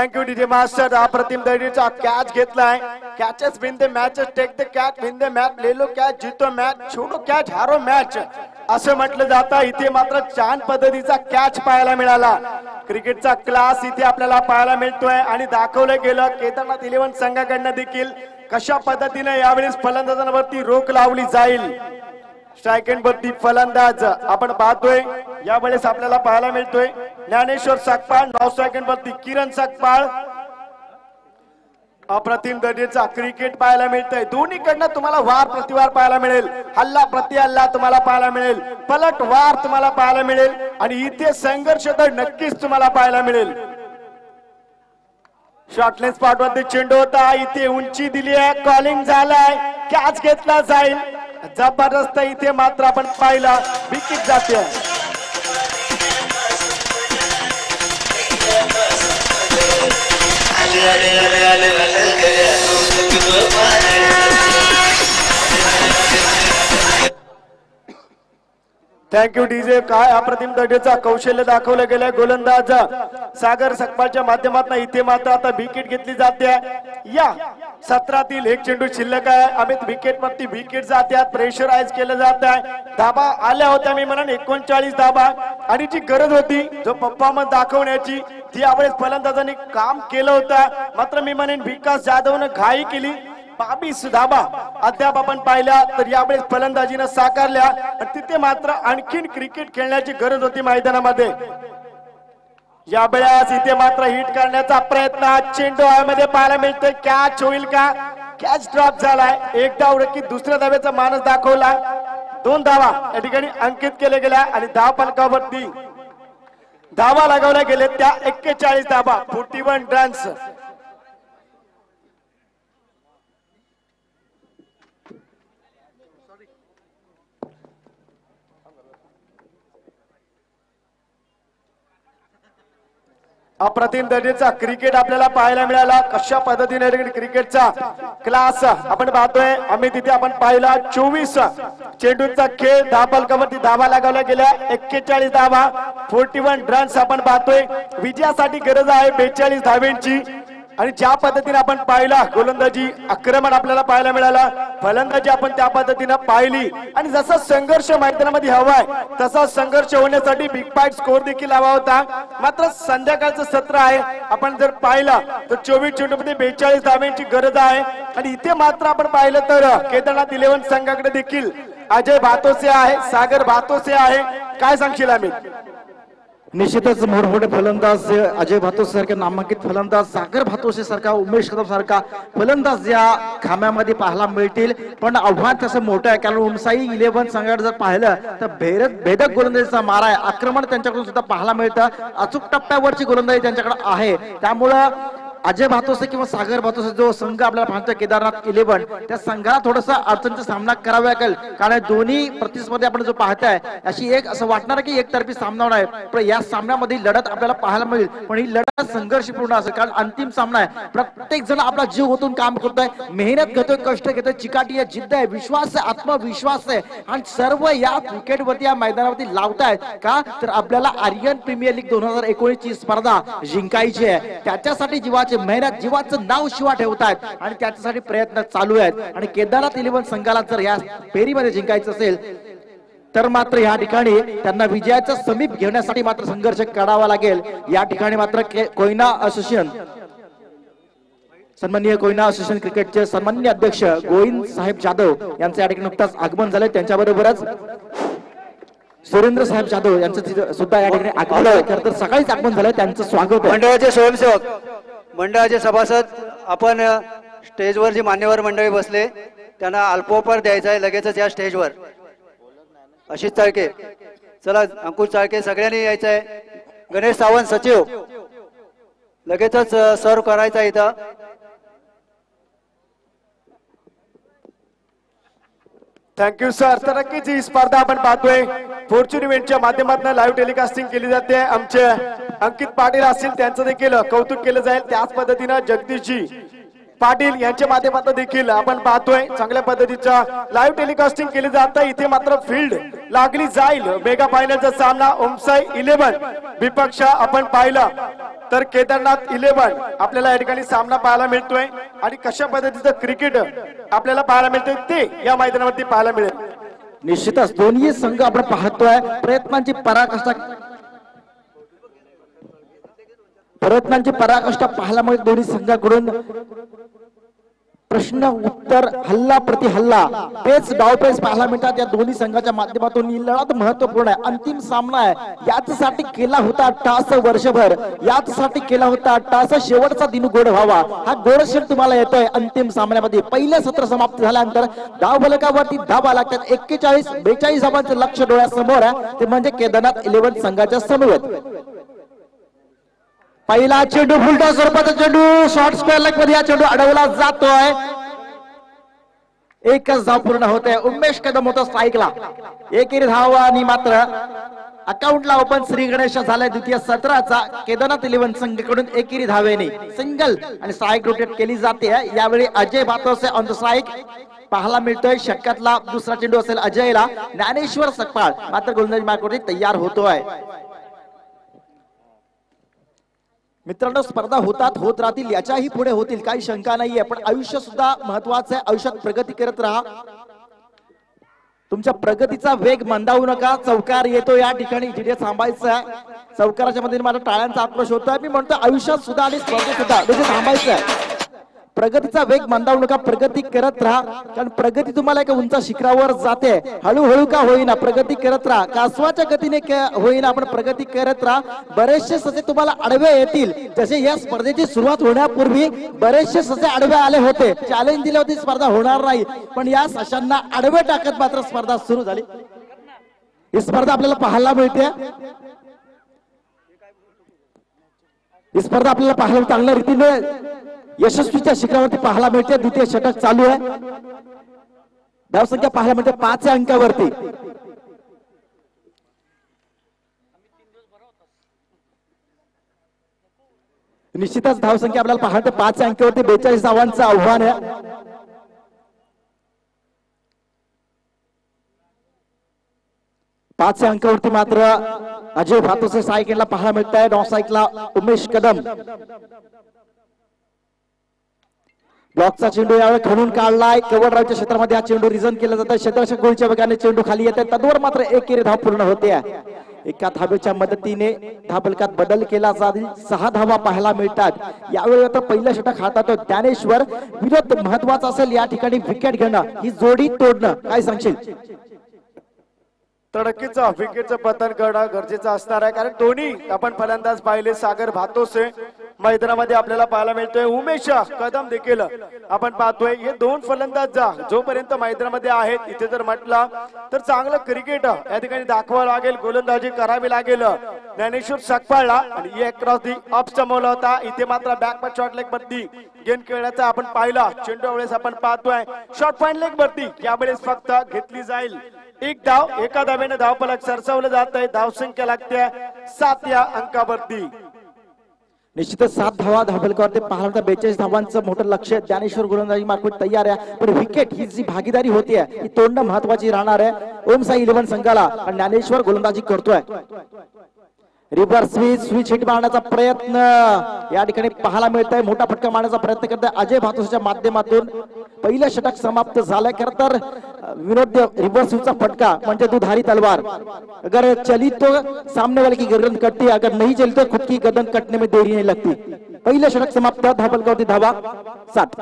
थँक्यू डीजे मास्टर. अप्रतिम दैडीचा कॅच घेतलाय. Catches win the matches, take the catch win the match, ले लो कॅच जीतो मॅच, छोडो कॅच हारो मॅच असं म्हटलं जातं. इथे मात्र छान पद्धतीचा कॅच पाहायला मिळाला. क्रिकेटचा क्लास इथे आपल्याला पाहायला मिळतोय आणि दाखवलं गेलं केदारनाथ 11 संघाकडनं देखील कशा पद्धतीने यावेळेस फलंदाजांवरती रोख लावली जाईल. स्ट्राईक एंड वरती फलंदाज आपण पाहतोय यावेळेस आपल्याला पाहायला मिळतोय Dnyaneshwar Sakpal. Non strike end वरती किरण सकपाळ. अप्रतिम दर्जाचा क्रिकेट पाहायला मिळतंय. दोन्हीकडनं तुम्हाला वार प्रतिवार पाहायला मिळेल, हल्ला प्रति हल्ला तुम्हाला पाहायला मिळेल, पलट वार तुम्हाला पाहायला मिळेल आणि इथे संघर्ष तर नक्कीच तुम्हाला पाहायला मिळेल. शॉर्टलेस स्पॉट वरती चेंडू होता, इथे उंची दिली आहे, कॉलिंग झालाय, कॅच घेतला जाईल. जबरदस्त इथे मात्र आपण पाहिला विकेट जाते. Thank you DJ. काय अप्रतिम दर्जाचा कौशल्य दाखवलं गेलंय गोलंदाज सागर सकपाळच्या माध्यमातून. इथे मात्र आता विकेट घेतली जाते. या सत्रातील एक चेंडू शिल्लक आहे. अमित विकेट वरती विकेट जात्यात, प्रेशराइज केलं जात आहे. धाबा आल्या होत्या मी म्हणून 39 धाबा आणि जी गरज होती जो परफॉर्मन्स दाखवण्याची ती यावेळेस फलंदाजांनी काम केलं होतं. मात्र मी म्हणेन विकास जाधवनं घाई केली. 22 धाबा अद्याप आपण पाहिल्या तर यावेळेस फलंदाजीनं साकारल्या. तिथे मात्र आणखीन क्रिकेट खेळण्याची गरज होती मैदानामध्ये. यावेळेस इथे मात्र हिट करण्याचा प्रयत्न चेंडू मध्ये पाहायला मिळतोय. कॅच होईल का? कॅच ड्रॉप झालाय. एक धाव की दुसऱ्या धावेचा मानस दाखवला. 2 धावा या ठिकाणी अंकित केल्या गेल्या आणि धाव फलकावरती धावा लगावल्या गेले त्या 41 धावा, 41 रन्स. अप्रतिम दर्जाचा क्रिकेट आपल्याला पाहायला मिळाला. कशा पद्धतीने क्रिकेटचा क्लास आपण पाहतोय. आम्ही तिथे आपण पाहिला 24 चेंडूचा खेळ, धावा फलकावरती धावा लगावल्या गेल्या 41 धावा, 41 रन्स आपण पाहतोय. विजयासाठी गरज आहे 42 धावेंची आणि ज्या पद्धतीने आपण पाहिला गोलंदाजी आक्रमण आपल्याला पाहायला मिळाला, फलंदाजी आपण त्या पद्धतीने पाहिली आणि जसा संघर्ष मैदानामध्ये हवाय तसा संघर्ष होण्यासाठी बिग फाईट स्कोर देखील हवा होता. मात्र संध्याकाळचं सत्र आहे आपण जर पाहिला तर 24 चेंडूमध्ये 42 धाव्यांची गरज आहे आणि इथे मात्र आपण पाहिलं तर केदारनाथ 11 संघाकडे देखील अजय भातोसे आहे, सागर भातोसे आहे. काय सांगशील आम्ही? निश्चितच मोठमोठे फलंदाज अजय भातोसे सारखे नामांकित फलंदाज, सागर भातोसे सारखा, उमेश कदम सारखा फलंदाज या खाम्यामध्ये पाहायला मिळतील. पण आव्हान तसं मोठं आहे कारण उमसाई 11 संघात जर पाहिलं तर भेदक गोलंदाजीचा मारा आहे. आक्रमण त्यांच्याकडून सुद्धा पाहायला मिळतं. अचूक टप्प्यावरची गोलंदाजी त्यांच्याकडे आहे. त्यामुळं अजय भातोसे किंवा सागर भातोसे जो संघ आपल्याला पाहतोय केदारनाथ 11 त्या संघाला थोडासा अडचणीचा सामना करावा लागेल कारण दोन्ही प्रतिस्पर्धी आपण जो पाहताय अशी एक असं वाटणार की एकतर्फी सामना होणार आहे. पण या सामन्यामध्ये लढत आपल्याला पाहायला मिळेल पण ही लढत संघर्षपूर्ण असेल कारण अंतिम सामना आहे. प्रत्येक जण आपला जीव ओतून काम करतोय, मेहनत घेतोय, कष्ट घेतोय, चिकाटी आहे, जिद्द आहे, विश्वास आहे, आत्मविश्वास आहे आणि सर्व या क्रिकेटवरती या मैदानावरती लावतायत का तर आपल्याला आर्यन प्रीमियर लीग 2019 ची स्पर्धा जिंकायची आहे. त्याच्यासाठी जीवाचे मेहनत, जीवाचं नाव शिवा ठेवतायत आणि त्याच्यासाठी प्रयत्न चालू आहेत. आणि केदारनाथ 11 संघाला जर या फेरीमध्ये जिंकायचं असेल तर मात्र या ठिकाणी त्यांना विजयाचा समीप घेण्यासाठी मात्र संघर्ष करावा लागेल. या ठिकाणी मात्र कोयना असोसिएशन सन्माननीय कोयना असोसिएशन क्रिकेटचे सन्माननीय अध्यक्ष गोविंद साहेब जाधव यांचे या ठिकाणी नुकताच आगमन झाले. त्यांच्याबरोबरच सुरेंद्र साहेब जाधव यांचं सुद्धा या ठिकाणी आगमन तर सकाळीच आगमन झालं. त्यांचं स्वागत आहे. मंडळाचे स्वयंसेवक, मंडळाचे सभासद, आपण स्टेजवर जी मान्यवर मंडळी बसले त्यांना अल्पोपहार द्यायचा आहे लगेचच या स्टेजवर. आशिष चाळके, चला अंकुश चाळके, सगळ्यांनी यायचं आहे. गणेश सावंत सचिव लगेचच सर्व करायचा इथं. Thank you sir. तर नक्कीच ही स्पर्धा आपण पाहतोय फॉर्च्यून इव्हेंटच्या माध्यमातून लाईव्ह टेलिकास्टिंग केली जाते. आमचे अंकित पाटील असतील त्यांचं देखील कौतुक केलं जाईल. त्याच पद्धतीनं जगदीशजी पाटील यांच्या माध्यमातून देखील आपण पाहतोय चांगल्या पद्धतीचा लाईव्ह टेलिकास्टिंग केली जातं. इथे मात्र फील्ड लागली जाईल. मेगा फायनलचा सामना उमसाई 11 विपक्ष आपण पाहिला तर केदारनाथ 11 आपल्याला या ठिकाणी सामना पाहायला मिळतोय आणि कशा पद्धतीचं क्रिकेट आपल्याला पाहायला मिळतोय ते या मैदानावरती पाहायला मिळेल. निश्चितच दोन्ही संघ आपण पाहतोय प्रयत्नांची पराकाष्ठा पाहायला मिळत दोन्ही संघाकडून. प्रश्न उत्तर हल्ला प्रति हल्ला पेच डावपेच पाहायला मिळतात या दोन्ही संघाच्या माध्यमातून. ही लढत महत्वपूर्ण आहे, अंतिम सामना आहे. याचसाठी केला होता टास वर्षभर, याचसाठी केला होता टास शेवटचा दिन गोड व्हावा. हा गोड शेड तुम्हाला येतोय अंतिम सामन्यामध्ये. पहिलं सत्र समाप्त झाल्यानंतर धाव फलकावरती धावा लागतात. 41-42 धावांचं लक्ष डोळ्यासमोर आहे, ते म्हणजे केदारनाथ 11 संघाच्या समवेत. पहिला चेंडू फुलटा स्वरूपाचा चेंडू शॉर्ट स्क्वेअर लेग मध्ये हा चेंडू अडवला जातोय. एकच धाव पूर्ण होते. उमेश कदम होता स्ट्राईकला. एकेरी धाव आणि मात्र अकाउंटला ओपन श्री गणेश झालाय द्वितीय सत्राचा. केदारनाथ 11 संघाकडून एकेरी धावेने सिंगल आणि स्ट्राईक रोटेट केली जाते. यावेळी Ajay Bhatose on the strike पाहायला मिळतोय. षटकातला दुसरा चेंडू असेल अजयला. ज्ञानेश्वर सकपाळ मात्र गोलंदाजी मार्गावरती तयार होतोय. मित्रांनो स्पर्धा होत राहतील, याच्याही पुढे होतील, काही शंका नाहीये. पण आयुष्य सुद्धा महत्वाचं आहे. आयुष्यात प्रगती करत राहा. तुमच्या प्रगतीचा वेग मंदावू नका. चौकार येतो या ठिकाणी, जिथे थांबायचं आहे. चौकाराच्या मध्ये मला टाळ्यांचा आक्रोश होतोय. मी म्हणतो आयुष्यात सुद्धा आणि स्पर्धेत सुद्धा तिथे थांबायचं आहे. प्रगतीचा वेग मंदावू नका, प्रगती करत राहा. कारण प्रगती तुम्हाला एका उंच शिखरावर जाते. हळूहळू का होईना प्रगती करत राहा. कासवाच्या गतीने होईना आपण प्रगती करत राहा. बरेचसे ससे तुम्हाला आडवे येतील. जसे या स्पर्धेची सुरुवात होण्यापूर्वी बरेचसे ससे आडवे आले होते. चॅलेंज दिले होते स्पर्धा होणार नाही, पण या सशांना आडवे टाकत मात्र स्पर्धा सुरू झाली. ही स्पर्धा आपल्याला पाहायला मिळते. ही स्पर्धा आपल्याला पाहायला चांगल्या रीतीने यशस्वीच्या शिखरावरती पाहायला मिळते. द्वितीय षटक चालू आहे. धावसंख्या पाहायला मिळते 5 अंकावरती. निश्चितच धावसंख्या आपल्याला पाहायला 5 अंकावरती 42 धावांचं आव्हान आहे. पाच अंकावरती मात्र अजय भातोसे सायकलला पाहायला मिळत आहे. नॉन सायकलला उमेश कदम. ब्लॉकचा चेंडू यावेळी खणून काढलाय. कवडरावच्या क्षेत्रामध्ये हा चेंडू रिझन केला जातं. क्षेत्ररक्षक गोळीच्या वेगाने चेंडू खाली येते. तद्वर मात्र एकेरी धाव पूर्ण होते. एका धावेच्या मदतीने धावफलकात बदल केला जाईल. 6 धावा पाहायला मिळतात. यावेळी आता पहिलं षटक हातात ज्ञानेश्वर. विरोध महत्वाचा असेल या ठिकाणी विकेट घेणं, ही जोडी तोडणं. काय सांगशील? तडकीचं विकेटचं पतन करणं गरजेचं असणार आहे. कारण दोन्ही आपण फलंदाज पाहिले. सागर भातोसे मैदानामध्ये आपल्याला पाहायला मिळतोय. उमेश कदम देखील आपण पाहतोय. हे 2 फलंदाज जोपर्यंत मैदानामध्ये आहेत, इथे जर म्हटलं तर चांगलं क्रिकेट या ठिकाणी दाखवावं लागेल, गोलंदाजी करावी लागेल. ज्ञानेश्वर सकपाळला आणि एक क्रॉस दी ऑफ जमवला होता. इथे मात्र बॅक शॉर्ट लेग वरती गेन खेळण्याचा आपण पाहिला. चेंडू वेळेस आपण पाहतोय शॉर्ट पॉइंट लेग वरती यावेळेस फक्त घेतली जाईल 1 धाव. एका धावेने धावफलक सरसावलं जात आहे. धावसंख्या लागते 7 या अंकावरती. निश्चितच 7 धावा धावफलकावरती पाहायला 42 धावांचं मोठं लक्ष. ज्ञानेश्वर गोलंदाजी मार्फत तयार आहे. पण विकेट ही जी भागीदारी होतीये ही तोडणं महत्वाची राहणार आहे. ओम साई 11 संघाला आणि ज्ञानेश्वर गोलंदाजी करतोय. रिव्हर्स स्विच हिट मारण्याचा प्रयत्न या ठिकाणी पाहायला मिळत आहे. मोठा फटका मारण्याचा प्रयत्न करत आहे अजय भातोसेच्या माध्यमातून. पहिलं षटक समाप्त झालंय. खर तर विनोद रिव्हर्स स्विचचा फटका म्हणजे दुधारी तलवार. अगर चली तो सामने वाले की गर्दन कटती है, अगर नहीं चली तो खुद की गर्दन कटने में देरी नहीं लगती. पहिलं षटक समाप्त. धावफलकावरती धावा 7.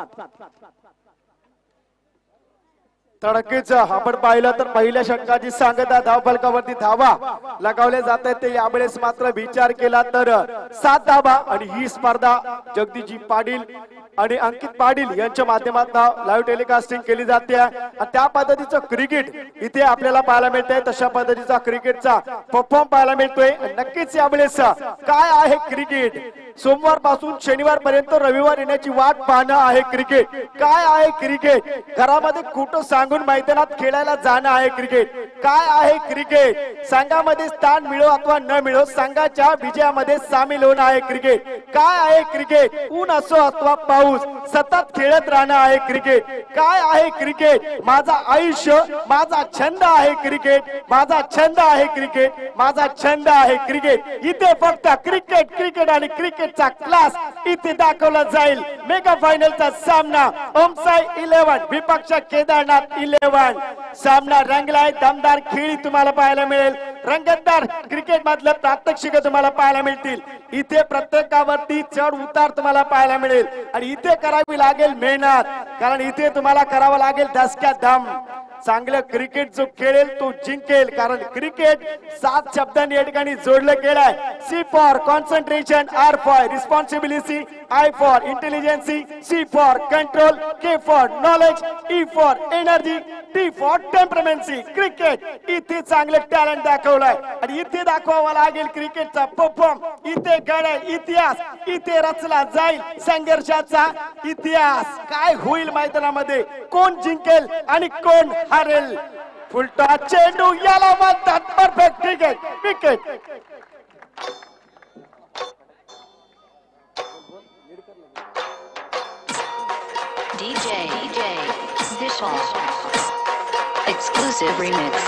तडकीचं आपण पाहिलं तर पहिल्या षटकाची सांगता धावफलकावरती धावा लगावले जात आहेत. ते यावेळेस मात्र विचार केला तर 7 धावा. आणि ही स्पर्धा जगदीशजी पाटील आणि अंकित पाटील यांच्या माध्यमातून लाईव्ह टेलिकास्टिंग केली जाते. आणि त्या पद्धतीचं क्रिकेट इथे आपल्याला पाहायला मिळतंय. तशा पद्धतीचा क्रिकेटचा परफॉर्म पाहायला मिळतोय. नक्कीच यावेळेस काय आहे क्रिकेट, सोमवार पासून शनिवार पर्यंत रविवार येण्याची वाट पाहणं आहे क्रिकेट. काय आहे क्रिकेट, घरामध्ये कुठं सांग सांगून मैदानात खेळायला जाणं आहे क्रिकेट. काय आहे क्रिकेट? संघामध्ये स्थान मिळो अथवा न मिळो संघाच्या विजयामध्ये सामील होणं आहे क्रिकेट. काय आहे क्रिकेट? ऊन असो अथवा पाऊस सतत खेळत राहणं आहे क्रिकेट. काय आहे क्रिकेट? माझा आयुष्य माझा छंद आहे क्रिकेट. माझा छंद आहे क्रिकेट. माझा छंद आहे क्रिकेट. इथे फक्त क्रिकेट क्रिकेट आणि क्रिकेटचा क्लास इथे दाखवला जाईल. मेगा फायनलचा सामना ओमसाई 11 विपक्ष केदारनाथ 11. सामना रंगलाय. दमदार खेळी तुम्हाला पाहायला मिळेल. रंगतदार क्रिकेट मधलं प्रात्यक्षिक तुम्हाला पाहायला मिळतील. इथे प्रत्येकावरती चढ उतार तुम्हाला पाहायला मिळेल आणि इथे करावी लागेल मेहनत. कारण इथे तुम्हाला करावं लागेल धसक्या दम. चांगलं क्रिकेट जो खेळेल तो जिंकेल. कारण क्रिकेट 7 शब्दांनी या ठिकाणी जोडलं गेलाय. C for concentration, R for responsibility, I for intelligence, C for control, K for knowledge, E for energy, T for temperamency. Cricket इथे चांगलं टॅलेंट दाखवलाय आणि इथे दाखवावा लागेल क्रिकेटचा परफॉर्म. इथे घडेल इतिहास. इथे रचला जाईल संघर्षाचा इतिहास. काय होईल मैदानामध्ये? कोण जिंकेल आणि कोण हारेल? फुलटा चेंडू याला म्हणतात perfect cricket. Wicket. DJ Vishal exclusive remix.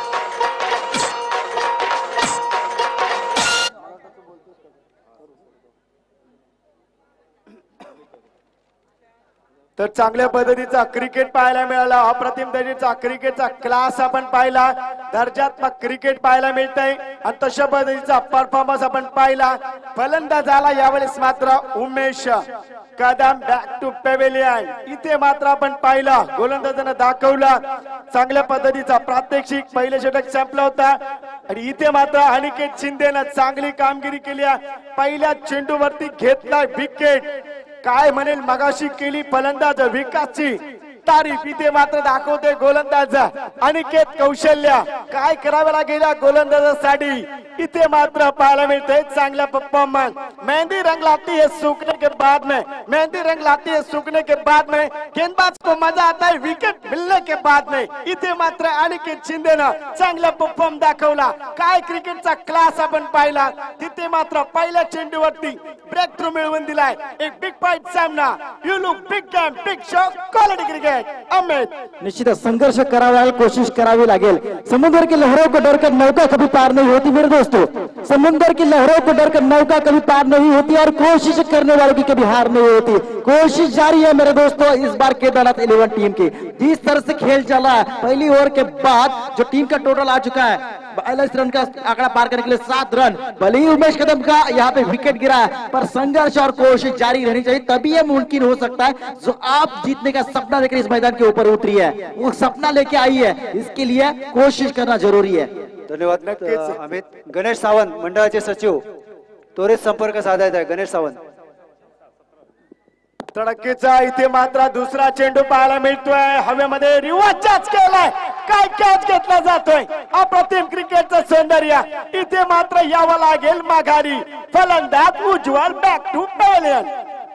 तर चांगल्या पद्धतीचा क्रिकेट पाहायला मिळाला. अप्रतिम दर्जाचा क्रिकेटचा क्लास आपण पाहिला. दर्जात्मक क्रिकेट पाहायला मिळतंय आणि तशा पद्धतीचा परफॉर्मन्स आपण पाहिला. फलंदाज आला यावेळेस मात्र Umesh Kadam back to pavilion. इथे मात्र आपण पाहिला गोलंदाजांना दाखवला चांगल्या पद्धतीचा प्रात्यक्षिक. पहिले षटक संपला होता आणि इथे मात्र अनिकेत शिंदेनं चांगली कामगिरी केली. पहिल्या चेंडूवरती घेतला विकेट. काय म्हणेल मगाशी केली फलंदाज विकासची तारीफ इथे मात्र दाखवते गोलंदाज अनिकेत कौशल्य. काय करावं लागेल गोलंदाजासाठी इथे मात्र पाहायला मिळते चांगला परफॉर्मन्स. मेहंदी रंग लाती है सूखने के बाद में, मेहंदी रंग लाती है सूखने के बाद में, गेंदबाज को मजा आता है विकेट मिलने के बाद में. इथे मात्र अनिकेत शिंदेनं चांगला परफॉर्म दाखवला. काय क्रिकेटचा क्लास आपण पाहिला. तिथे मात्र पहिल्या चेंडूवरती ब्रेक थ्रू मिळवून दिलाय. एक बिग फाइट सामना. You look big game big show quality cricket. Amit निश्चितच संघर्ष करावा, कोशिश करावी लागेल. समुद्र की लहरों को डरकर नौका कभी पार नहीं होती मेरे दोस्तों. समुद्र की लहरों को डरकर नौका कभी पार नहीं होती और कोशिश करने वालों की कभी हार नहीं होती. कोशिश जारी है मेरे दोस्तों इस बार केदारनाथ 11 टीम की. जिस तरह से खेल चला है पहली ओवर के बाद जो टीम का टोटल आ चुका है 42 रन का आंकड़ा पार करने के लिए 7 रन. भले ही उमेश कदम का यहाँ पे विकेट गिरा है पर संघर्ष और कोशिश जारी रहनी चाहिए तभी ये मुमकिन हो सकता है. जो आप जीतने का सपना लेकर इस मैदान के ऊपर उतरी है वो सपना लेके आई है. इसके लिए कोशिश करना जरूरी है. धन्यवाद अमित. गणेश सावंत मंडळाचे सचिव त्वरित संपर्क साधायचा आहे. गणेश सावंत. तडकेचा इथे मात्र दुसरा चेंडू पाहायला मिळतोय. हवेमध्ये रिवर्स कॅच केलाय. काय कॅच घेतला जातोय. अप्रतिम क्रिकेटचं सौंदर्य. इथे मात्र यावं लागेल माघारी. फलंदाज Ujjwal back to pavilion.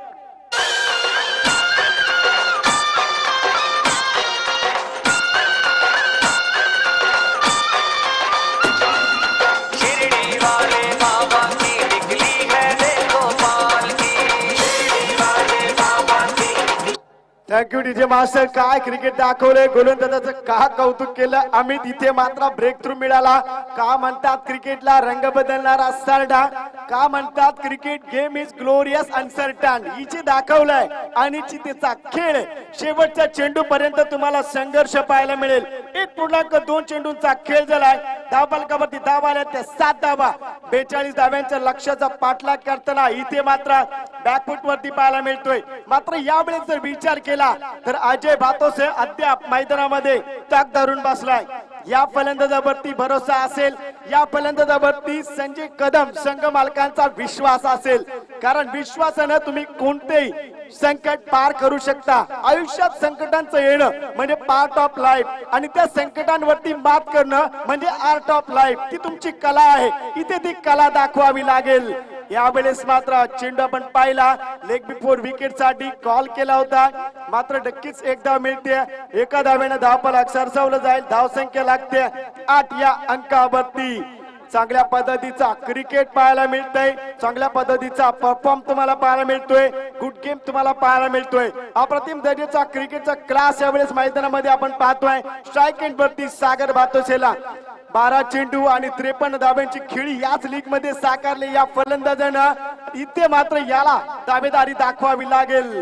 Thank you DJ master. काय क्रिकेट दाखवले. गोलंदाजाचं का कौतुक केलं अमित. इथे मात्र ब्रेक थ्रू मिळाला. का म्हणतात क्रिकेटला रंग बदलणारा सारडा. का म्हणतात cricket game is glorious uncertain. हिचे दाखवलंय आणि चितेचा खेळ. शेवटच्या चेंडू पर्यंत तुम्हाला संघर्ष पाहायला मिळेल. 1.2 चेंडूंचा खेळ झालाय. धावफलकावरती धावा आल्या त्या 7 धावा. 42 धाव्यांच्या लक्ष्याचा पाठलाग करताना इथे मात्र बॅकफुट वरती पाहायला मिळतोय. मात्र यावेळेस जर विचार केला तर अजय भातोसे अद्याप मैदानामध्ये ताक धरून बसलाय. या फलंदाजावरती भरोसा असेल. या फलंदाजावरती संजय कदम संघ मालकांचा विश्वास असेल. कारण विश्वासानं तुम्ही कोणतेही संकट पार करू शकता. आयुष्यात संकटांचं येणं म्हणजे पार्ट ऑफ लाईफ आणि त्या संकटांवरती मात करणं म्हणजे आर्ट ऑफ लाईफ. ती तुमची कला आहे. इथे ती कला दाखवावी लागेल. यावेळेस मात्र चेंडू आपण पाहिला लेग बिफोर विकेट साठी कॉल केला होता, मात्र नक्कीच एक धाव मिळते. एका धावेने धावफलक सरसावलं जाईल. धावसंख्या लागते 8 या अंकावरती. चांगल्या पद्धतीचा क्रिकेट पाहायला मिळतंय, चांगल्या पद्धतीचा परफॉर्म तुम्हाला पाहायला मिळतोय, गुड गेम तुम्हाला पाहायला मिळतोय. अप्रतिम दर्जाचा क्रिकेटचा क्लास यावेळेस मैदानामध्ये आपण पाहतोय. स्ट्राईक एंड वरती सागर भातोसेला 12 चेंडू आणि 53 धाब्यांची खेळी याच लीग मध्ये साकारले या फलंदाजांना. इथे मात्र याला दावेदारी दाखवावी लागेल.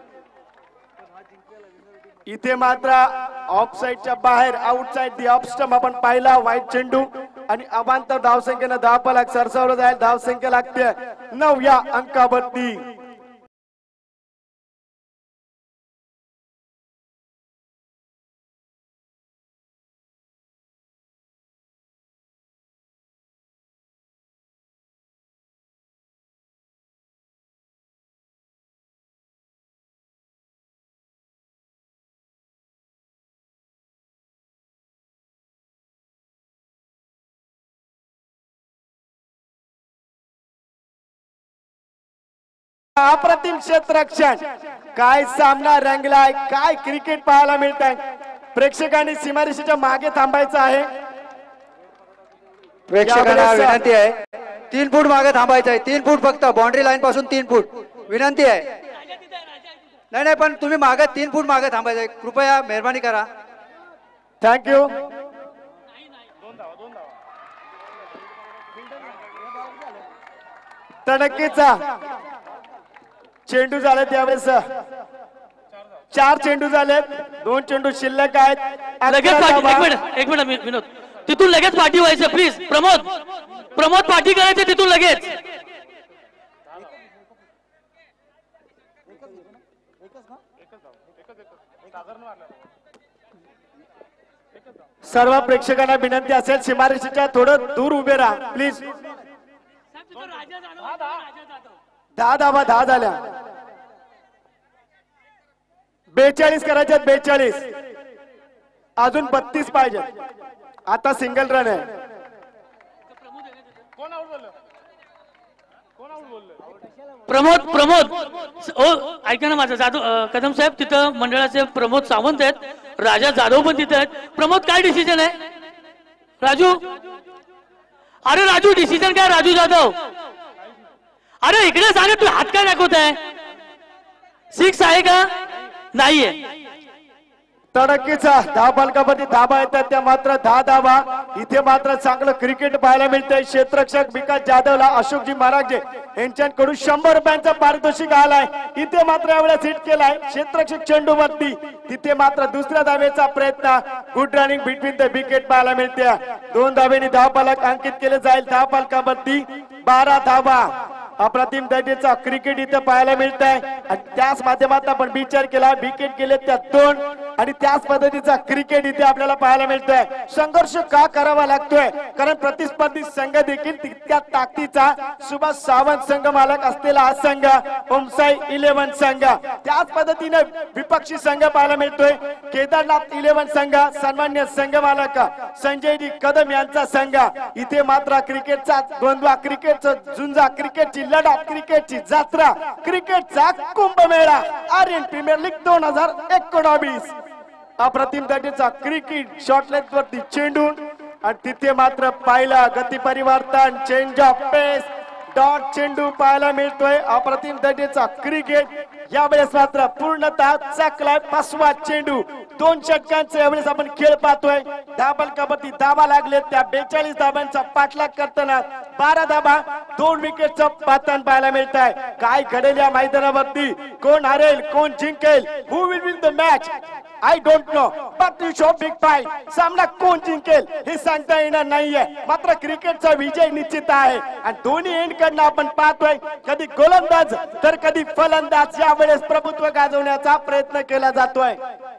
इथे मात्र ऑफसाईडच्या बाहेर आउटसाइड दी ऑफ स्टंप आपण पाहिला. वाईट चेंडू आणि अवांतर धावसंख्येनं धावफलक सरसावलं जाईल. धावसंख्या लागते 9 या अंकावरती. अप्रतिम क्षेत्ररक्षण, काय सामना रंगलाय, काय क्रिकेट पाहायला मिळत आहे. प्रेक्षकांनी सीमारेषेच्या मागे थांबायचं आहे. प्रेक्षकांना विनंती आहे 3 फूट मागे थांबायचं आहे. 3 फूट फक्त बाउंड्री लाईन पासून 3 फूट विनंती आहे. नाही पण तुम्ही मागे 3 फूट मागे थांबायचं आहे. कृपया मेहरबानी करा. थँक्यू. तडकीचा चेंडू झाले त्यावेळेस 4 चेंडू झालेत, 2 चेंडू शिल्लक आहेत. लगेच एक मिनिट विनोद, तिथून लगेच पाठी व्हायचं प्लीज. प्रमोद पाठी करायचे तिथून लगेच. सर्व प्रेक्षकांना विनंती असेल सीमारेषेच्या थोडं दूर उभे राहा प्लीज. 10 धावा 10 झाल्या. 42 करायच्यात. 42 अजून 32 पाहिजे. आता सिंगल रन आहे. प्रमोद ऐका ना माझं कदम साहेब, तिथं मंडळाचे प्रमोद सावंत आहेत, राजा जाधव पण तिथे आहेत. प्रमोद काय डिसिजन आहे? राजू, अरे राजू डिसिजन काय? राजू जाधव, अरे इकडे सांग, तू हात काय दाखवत आहे? 6 आहे का? नाहीये. तडकीचा धावफलकावरती धाबा येतात त्या मात्र 10 धावा. इथे मात्र चांगलं क्रिकेट पाहायला मिळतंय. क्षेत्ररक्षक विकास जाधवला अशोकजी महाराजे यांच्याकडून 100 रुपयांचा पारितोषिक आलाय. इथे मात्र यावेळेस हिट केलाय क्षेत्ररक्षक चेंडूवरती. तिथे मात्र दुसऱ्या धावेचा प्रयत्न. Good running between the wicket पाहायला मिळते. 2 धावेनी धावफलक अंकित केले जाईल. धावफलकावरती 12 धावा. अप्रतिम दर्जाचा क्रिकेट इथे पाहायला मिळत आहे. आणि त्याच माध्यमातून आपण विचार केला, विकेट गेले त्या 2 आणि त्याच पद्धतीचा क्रिकेट इथे आपल्याला पाहायला मिळतोय. संघर्ष का करावा लागतोय? कारण प्रतिस्पर्धी संघ देखील तितक्या ताकदीचा. सुभाष सावंत संघ मालक असलेला हा संघ, ओमसाई 11 संघ. त्याच पद्धतीने विपक्षी संघ पाहायला मिळतोय. केदारनाथ 11 संघ, सन्मान्य संघ मालक संजयजी कदम यांचा संघ. इथे मात्र क्रिकेटचा द्वंद्व, क्रिकेटचा झुंजा, क्रिकेटची लढत, क्रिकेटची जत्रा, क्रिकेटचा कुंभमेळा. Aryan premier league 2019. अप्रतिम दर्जाचा क्रिकेट शॉर्टलेंथ वरती चेंडू आणि तिथे मात्र पाहिला गती परिवर्तन, चेंज ऑफ पेस, डॉट चेंडू पाहायला मिळतोय. अप्रतिम दर्जाचा क्रिकेट यावेळेस मात्र पूर्णतः चकलाय. 5वा चेंडू. 2 षटकांचा यावेळेस आपण खेळ पाहतोय. धावफलकावरती धावा लागले त्या 42 धावांचा पाठलाग करताना 12 धावा, 2 विकेटचं पतन पाहायला मिळत आहे. काय घडेल या मैदानावरती? कोण हरेल, कोण जिंकेल? Who will win the match? I don't know, but you show big fight. सामना कोण जिंकेल हे सांगता येणार नाहीये. मात्र क्रिकेटचा विजय निश्चित आहे. आणि दोन्ही एंड कडनं आपण पाहतोय कधी गोलंदाज तर कधी फलंदाज यावेळेस प्रभुत्व गाजवण्याचा प्रयत्न केला जातोय.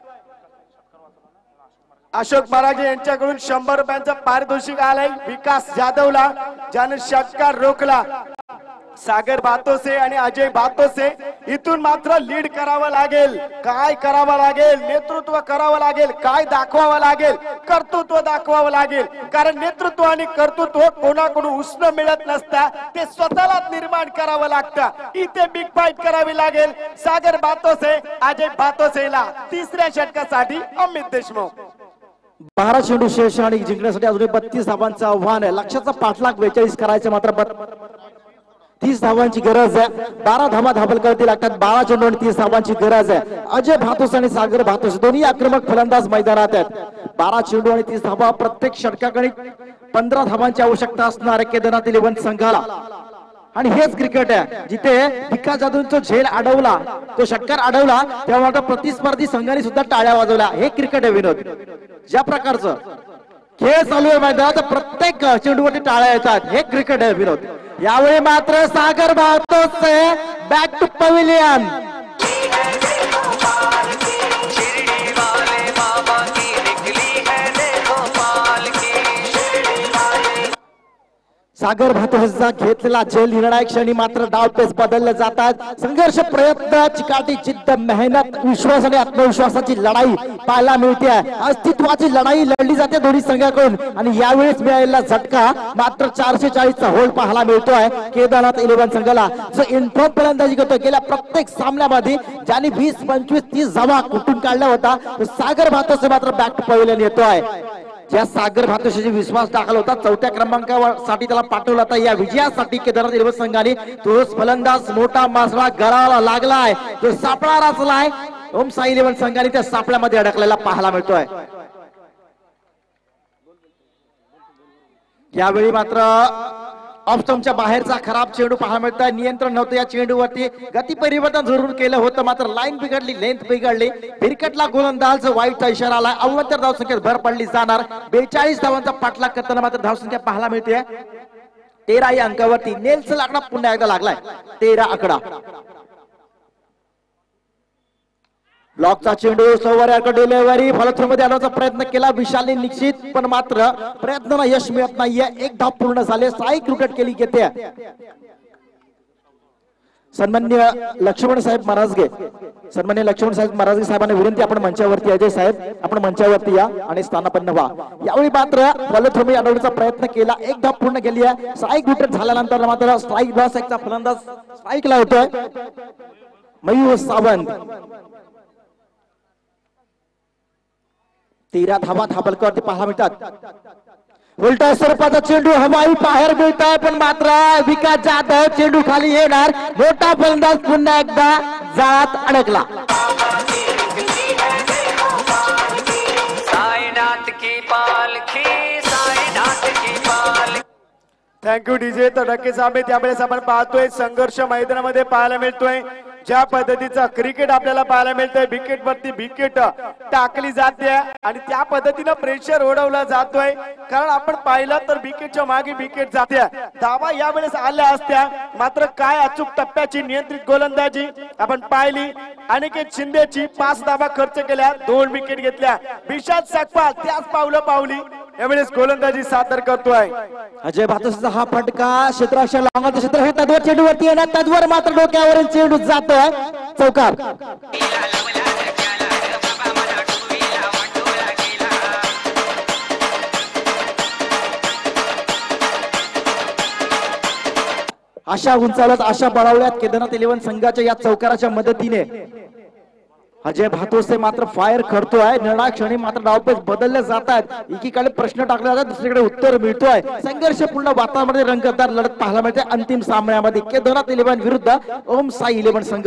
अशोक महाराजे यांच्याकडून 100 रुपयांचं पारितोषिक आलंय विकास जाधवला, ज्याने षटकार रोखला. सागर बातोसे आणि अजय बातोसे इथून मात्र लीड करावं लागेल. काय करावं लागेल? नेतृत्व करावं लागेल. काय दाखवावं लागेल? कर्तृत्व दाखवावं लागेल. कारण नेतृत्व आणि कर्तृत्व कोणाकडून उष्ण मिळत नसता, ते स्वतःलाच निर्माण करावं लागतं. इथे बिग फाईट करावी लागेल. सागर बातोसे अजय बातोसेला तिसऱ्या षटकासाठी अमित देशमुख. 12 चेंडू शेष आणि जिंकण्यासाठी अजून 32 धावांचं आव्हान आहे. लक्ष्याचा पाठलाग 42 करायचं, मात्र 30 धावांची गरज आहे. 12 धावा धाबलकरती लागतात. 12 चेंडू आणि 30 धावांची गरज आहे. अजय भातोस आणि सागर भातोस दोन्ही आक्रमक फलंदाज मैदानात आहेत. 12 चेंडू आणि 30 धावा, प्रत्येक षटकाकडे 15 धावांची आवश्यकता असणार आहे केदारनाथ 11 संघाला. आणि हेच क्रिकेट आहे जिथे भिक्का जाधवचा झेल अडवला, तो षटकार अडवला, तेव्हा मात्र प्रतिस्पर्धी संघाने सुद्धा टाळ्या वाजवल्या. हे क्रिकेट आहे विनोद. ज्या प्रकारचं खेळ चालू आहे मैदानात, प्रत्येक चेंडूवरती टाळ्या येतात. हे क्रिकेट आहे विनोद. यावेळी मात्र Sagar Bhatos back to pavilion. Sagar भातोसचा घेतलेला झेल निर्णायक क्षणी मात्र डाव पेच बदलले जातात. संघर्ष, प्रयत्न, चिकाटी, जिद्द, मेहनत, विश्वास आणि आत्मविश्वासाची लढाई पाहायला मिळते. अस्तित्वाची लढाई लढली जाते दोन्ही संघाकडून. आणि यावेळेस मिळालेला झटका मात्र 440चा होल्ड पाहायला मिळतोय केदारनाथ 11 संघाला, जो इनफॉर्म फलंदाजी करतोय. गेल्या प्रत्येक सामन्यामध्ये ज्यांनी 20, 25, 30 धावा कुठून काढला होता, तो सागर भातोस मात्र बॅक टू पवेलियन येतोय. ज्या सागर भातोशीची विश्वास टाकला होता, 4थ्या क्रमांकासाठी त्याला पाठवला होता या विजयासाठी केदारनाथ 11 संघाने, तोच फलंदाज मोठा मासळा गळाला लागलाय, तो सापळा रचलाय. ओम साई 11 संघाने त्या सापळ्यामध्ये अडकलेला पाहायला मिळतोय. यावेळी मात्र ऑफस्टंपच्या बाहेरचा खराब चेंडू पाहायला मिळतोय. नियंत्रण नव्हतं या चेंडूवरती. गती परिवर्तन जरूर केलं होतं, मात्र लाईन बिघडली, लेंथ बिघडली. फिरकटला गोलंदाज वाईटचा इशारा आला. अव्वल धावसंख्येत भर पडली जाणार. 42 धावांचा पाठलाग करताना मात्र धावसंख्या पाहायला मिळते 13 या अंकावरती. नेल्सन आकडा पुन्हा एकदा लागलाय, 13 आकडा. ब्लॉकचा चेंडू सौवर्याकडे डिलिव्हरी फॉलोथ्रूमध्ये आणण्याचा प्रयत्न केला विशालने निश्चित, पण मात्र प्रयत्नाला यश मिळत नाहीये. एक धाव पूर्ण झाले. साईक विकेट केली घेते सन्मान्य लक्ष्मण साहेब महाराजगे. सन्मान्य लक्ष्मण साहेब महाराजगे साहेबांना विनंती, आपण मंचावरती. अजय साहेब आपण मंचावरती या आणि स्थानापन्न व्हा. यावेळी मात्र फॉलोथ्रूमध्ये आणण्याचा प्रयत्न केला. एक धाव पूर्ण केली आहे. साईक विकेट झाल्यानंतर मात्र स्ट्राईक लॉस, एकचा फलंदाज स्ट्राईकला होतोय मयूर सावंत. 13 धावा धाबलकरती पाहायला मिळतात. उलटा स्वरूपाचा चेंडू हवाई बाहेर मिळतोय, पण मात्र विकास जाधव चेंडू खाली येणार. मोठा फलंदाज पुन्हा एकदा जात अडकला. Thank you DJ. तर नक्कीच आम्ही त्यावेळेस आपण पाहतोय संघर्ष मैदानामध्ये पाहायला मिळतोय. ज्या पद्धतीचा क्रिकेट आपल्याला पाहायला मिळतंय, विकेट वरती विकेट टाकली जाते आणि त्या पद्धतीनं प्रेशर ओढवला जातोय. कारण आपण पाहिलं तर विकेटच्या मागे विकेट जाते. धावा यावेळेस आल्या असत्या, मात्र काय अचूक टप्प्याची नियंत्रित गोलंदाजी आपण पाहिली. अनिकेत शिंदेची 5 धावा खर्च केल्या, 2 विकेट घेतल्या. विशाल सकपाल त्याच पावलं पावली यावेळेस गोलंदाजी सादर करतोय. अजय भातोसचा हा फटका क्षेत्राच्या लांबचं क्षेत्र हे तद्वर चेंडूवरती येणार. तद्वर मात्र डोक्यावरील चेंडू जातोय चौकार. अशा उंचावल्यात, अशा बळावल्यात केदारनाथ 11 संघाच्या या चौकाराच्या मदतीने अजय भातोसे मात्र फायर करतोय. निर्णायक क्षणी मात्र डावपेच बदलले जातात. एकीकडे प्रश्न टाकले जातात, दुसरीकडे उत्तर मिळतोय. संघर्षपूर्ण वातावरणामध्ये रंगतदार लढत पाहायला मिळते अंतिम सामन्यामध्ये केदारनाथ 11 विरुद्ध ओम साई 11 संघ.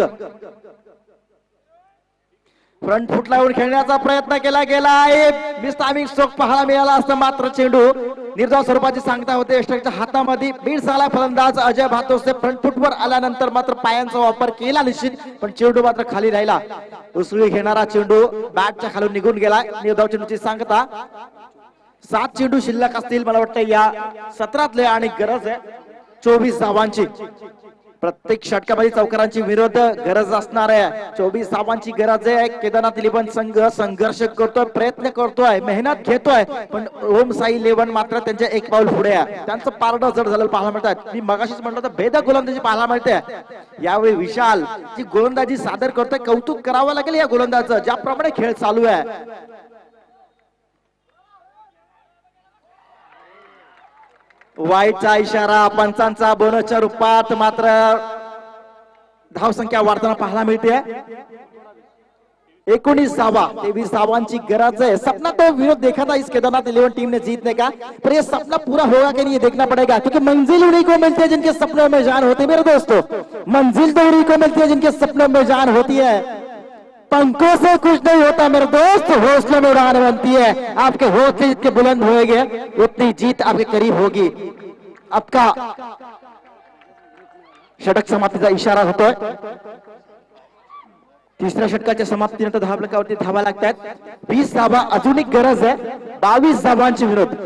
फ्रंट फुटला येऊन खेळण्याचा प्रयत्न केला गेला आहे. मिस्टामिक स्ट्रोक पाहायला मिळाला असता, मात्र चेंडू निर्धाव स्वरूपाची सांगता होते यष्टकच्या हातामध्ये. बीड झाला फलंदाज अजय भातोसे. फ्रंट फुटवर आल्यानंतर मात्र पायांचा वापर केला निश्चित, पण चेंडू मात्र खाली राहिला. उसळी घेणारा चेंडू बॅटच्या खालून निघून गेला. निर्धाव चेंडूची सांगता. 7 चेंडू शिल्लक असतील मला वाटतं या सत्रातले, आणि गरज आहे 24 धावांची. प्रत्येक षटकामध्ये चौकारांची विरोध गरज असणार आहे. 24 धावांची गरज आहे. केदारनाथ 11 संघ संघर्ष करतोय, प्रयत्न करतोय, मेहनत घेतोय, पण ओम साई 11 मात्र त्यांच्या एक पाऊल पुढे आहे. त्यांचं पारडं जड झालेलं पाहायला मिळतात. मी मगाशीच म्हटलं तर भेदक गोलंदाजी पाहायला मिळते. यावेळी विशाल जी गोलंदाजी सादर करतोय, कौतुक करावं लागेल या गोलंदाजाचं, ज्याप्रमाणे खेळ चालू आहे. वाईटचा इशारा, पंचांचा बोनसच्या रूपात मात्र धावसंख्या वाढताना पाहायला मिळते. 19 धावा, 23 धावांची गरज है. सपना तो विरोध देखा था इस केदारनाथ 11 टीम ने जीतने का, पर ये सपना पूरा होगा कि नहीं ये देखना पड़ेगा, क्योंकि मंजिल उन्हीं को मिलती है जिनके सपनों में जान होती है मेरे दोस्तों. मंजिल तो उन्हीं को मिलती है जिनके सपनों में जान होती है. पंखों से कुछ नहीं होता मेरे दोस्त, हौसले में उड़ान बनती है. आपके हौसले जितने बुलंद होंगे उतनी जीत आपके करीब होगी. आपका षटक समाप्तीचा इशारा होतोय. तिसऱ्या षटकाच्या समाप्तीनंतर धावफलकावरती धावा लागतात. 20 धावा अजून एक गरज आहे. 22 धावांची विरोध.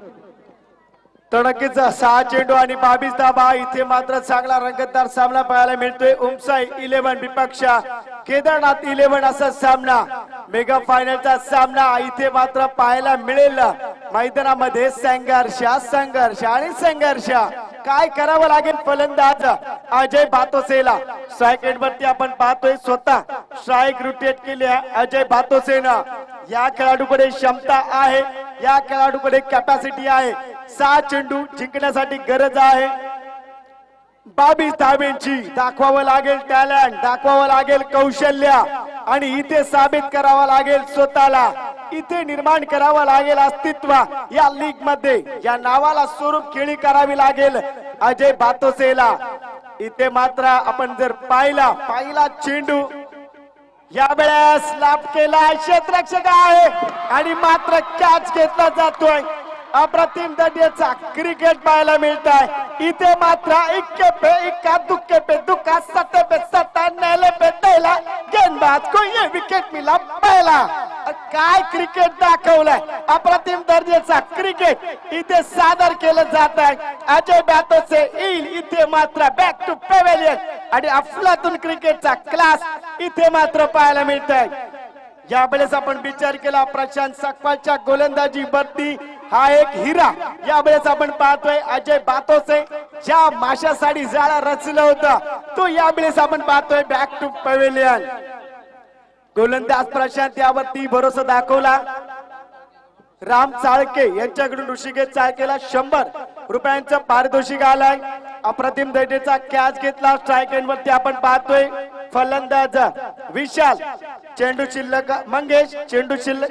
तडकेचा 6 चेंडू आणि 22 धावा. इथे मात्र चांगला रंगतदार सामना पाहायला मिळतोय. ओमसाई 11 विपक्ष केदारनाथ 11 असा सामना, मेगा फायनलचा सामना इथे मात्र पाहायला मिळेल. मैदानामध्ये संघर्ष संघर्ष आणि संघर्ष. काय करावं लागेल फलंदाज अजय भातोसेला. स्ट्राईक एंडवरती आपण पाहतोय स्वतः स्ट्राईक रोटेट केल्या अजय भातोसेना. या खेळाडूकडे क्षमता आहे, या खेळाडूकडे कॅपॅसिटी आहे. 6 चेंडू जिंकण्यासाठी गरज आहे 22 धावेंची. दाखवावं लागेल टॅलेंट, दाखवावं लागेल कौशल्य, आणि इथे साबित करावं लागेल स्वतःला. इथे निर्माण करावं लागेल अस्तित्व या लीग मध्ये. या नावाला स्वरूप खेळी करावी लागेल अजय भातोसेला. इथे मात्र आपण जर पाहिला चेंडू यावेळेस लाभ केला, क्षेत्ररक्षक आहे आणि मात्र कॅच घेतला जातोय. अप्रतिम दर्जाचा क्रिकेट पाहायला मिळत आहे. इथे मात्र इक्के पे इक्का, दुक्के पे दुक्का, सत्ते पे सत्ता, नेले पे नेला, गेंदबाज को ये विकेट मिला पहला. काय क्रिकेट दाखवलंय, अप्रतिम दर्जाचा क्रिकेट इथे सादर केलं जात आहे. अजय भातोसे येईल इथे मात्र बॅक टू पॅव्हेलियन, आणि अफलातून क्रिकेटचा क्लास इथे मात्र पाहायला मिळत आहे. यावेळेस आपण विचार केला प्रशांत सकपालच्या गोलंदाजी वरती हा एक हिरा. यावेळेस आपण पाहतोय अजय भातोसे ज्या माशासाठी जाळा रचलं होतं तो यावेळेस आपण पाहतोय बॅक टू पॅव्हेलियन. गोलंदाज प्रशांत यावरती भरोसा दाखवला. राम चाळके यांच्याकडून ऋषिकेश चाळकेला 100 रुपयांचं पारितोषिक आलाय. अप्रतिम दर्जाचा कॅच घेतला. स्ट्राईक एंड वरती आपण पाहतोय फलंदाज विशाल. चेंडू शिल्लक मंगेश, चेंडू शिल्लक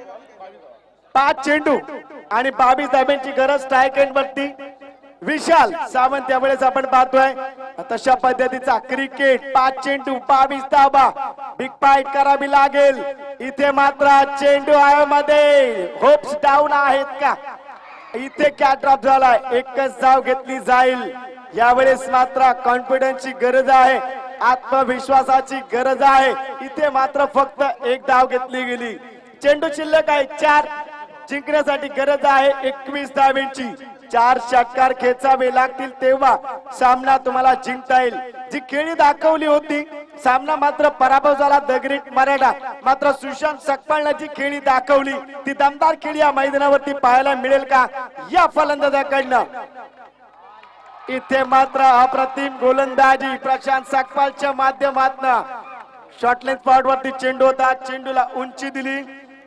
5 चेंडू आणि 22 धाब्यांची गरज. स्ट्राईक एंड वरती विशाल सावंत. यावेळेस आपण पाहतोय तशा पद्धतीचा क्रिकेट. 5 चेंडू 22 धाबा. बिग फाईट करावी लागेल. इथे मात्र चेंडू मध्ये होप्स डाऊन आहेत का, इथे कॅच ड्रॉप झालाय. एकच धाव घेतली जाईल. यावेळेस मात्र कॉन्फिडन्सची गरज आहे, आत्मविश्वासाची गरज आहे. इथे मात्र फक्त एक धाव घेतली गेली. चेंडू शिल्लक आहे 4. जिंकण्यासाठी गरज आहे 21 धावेंची. 4 षटकार खेचावे लागतील तेव्हा सामना तुम्हाला जिंकता येईल. जी खेळी दाखवली होती सामना मात्र पराभव झाला दगरीत मराठा. मात्र सुशांत सकपालने जी खेळी दाखवली ती दमदार खेळी या मैदानावरती पाहायला मिळेल का या फलंदाजाकडनं. इथे मात्र अप्रतिम गोलंदाजी प्रशांत सकपालच्या माध्यमातून. शॉर्टलेन स्पॉट वरती चेंडू होता, चेंडूला उंची दिली.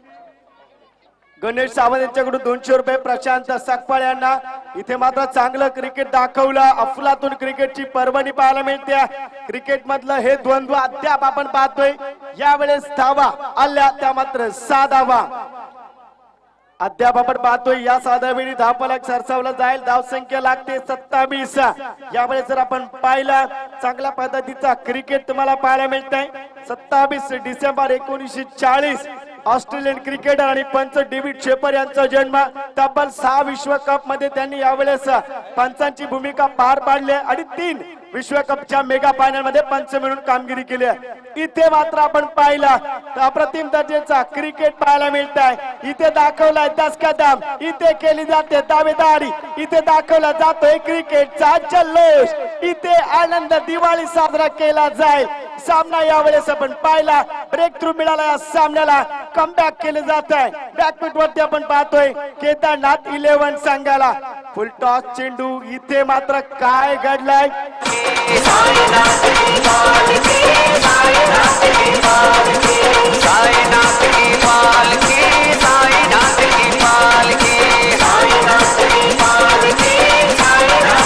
गणेश सावंत यांच्याकडून 200 रुपये प्रशांत सकपाळ यांना. इथे मात्र चांगलं क्रिकेट दाखवलं. अफलातून क्रिकेटची पर्वणी पाहायला मिळते. क्रिकेट मधलं हे द्वंद्व अद्याप आपण पाहतोय. यावेळेस धावा आल्या त्या मात्र 6 धावा अद्याप आपण पाहतोय. या 6 धावेळी धावफलक सरसावला जाईल. धावसंख्या लागते 27. यावेळेस जर आपण पाहिलं चांगल्या पद्धतीचा क्रिकेट तुम्हाला पाहायला मिळतंय. 27 डिसेंबर 1940 ऑस्ट्रेलियन क्रिकेटर आणि पंच डेव्हिड शेपर यांचा जन्म. तब्बल 6 विश्वकप मध्ये त्यांनी यावेळेस पंचांची भूमिका पार पाडली आणि 3 विश्वकपच्या मेगा फायनल मध्ये पंच म्हणून कामगिरी केली आहे। इथे मात्र आपण पाहिला तर अप्रतिम दर्जाचा क्रिकेट पाहायला मिळत आहे। इथे दाखवलाय दसकदम, इथे केली जाते दावेदारी, इथे दाखवला जातोय क्रिकेटचा जल्लोष, इथे आनंद दिवाळी साजरा केला जाईल। सामना यावेळेस आपण पाहिला, ब्रेक थ्रू मिळाला या सामन्याला, कमबॅक केले जात आहे। बॅकफुट वरती आपण पाहतोय केदारनाथ 11 संघाला फुल टॉस चेंडू, इथे मात्र काय घडलंय साईनाथ की पालकी, साईनाथ की पालकी, साईनाथ की पालकी, साईनाथ की पालकी, साईनाथ की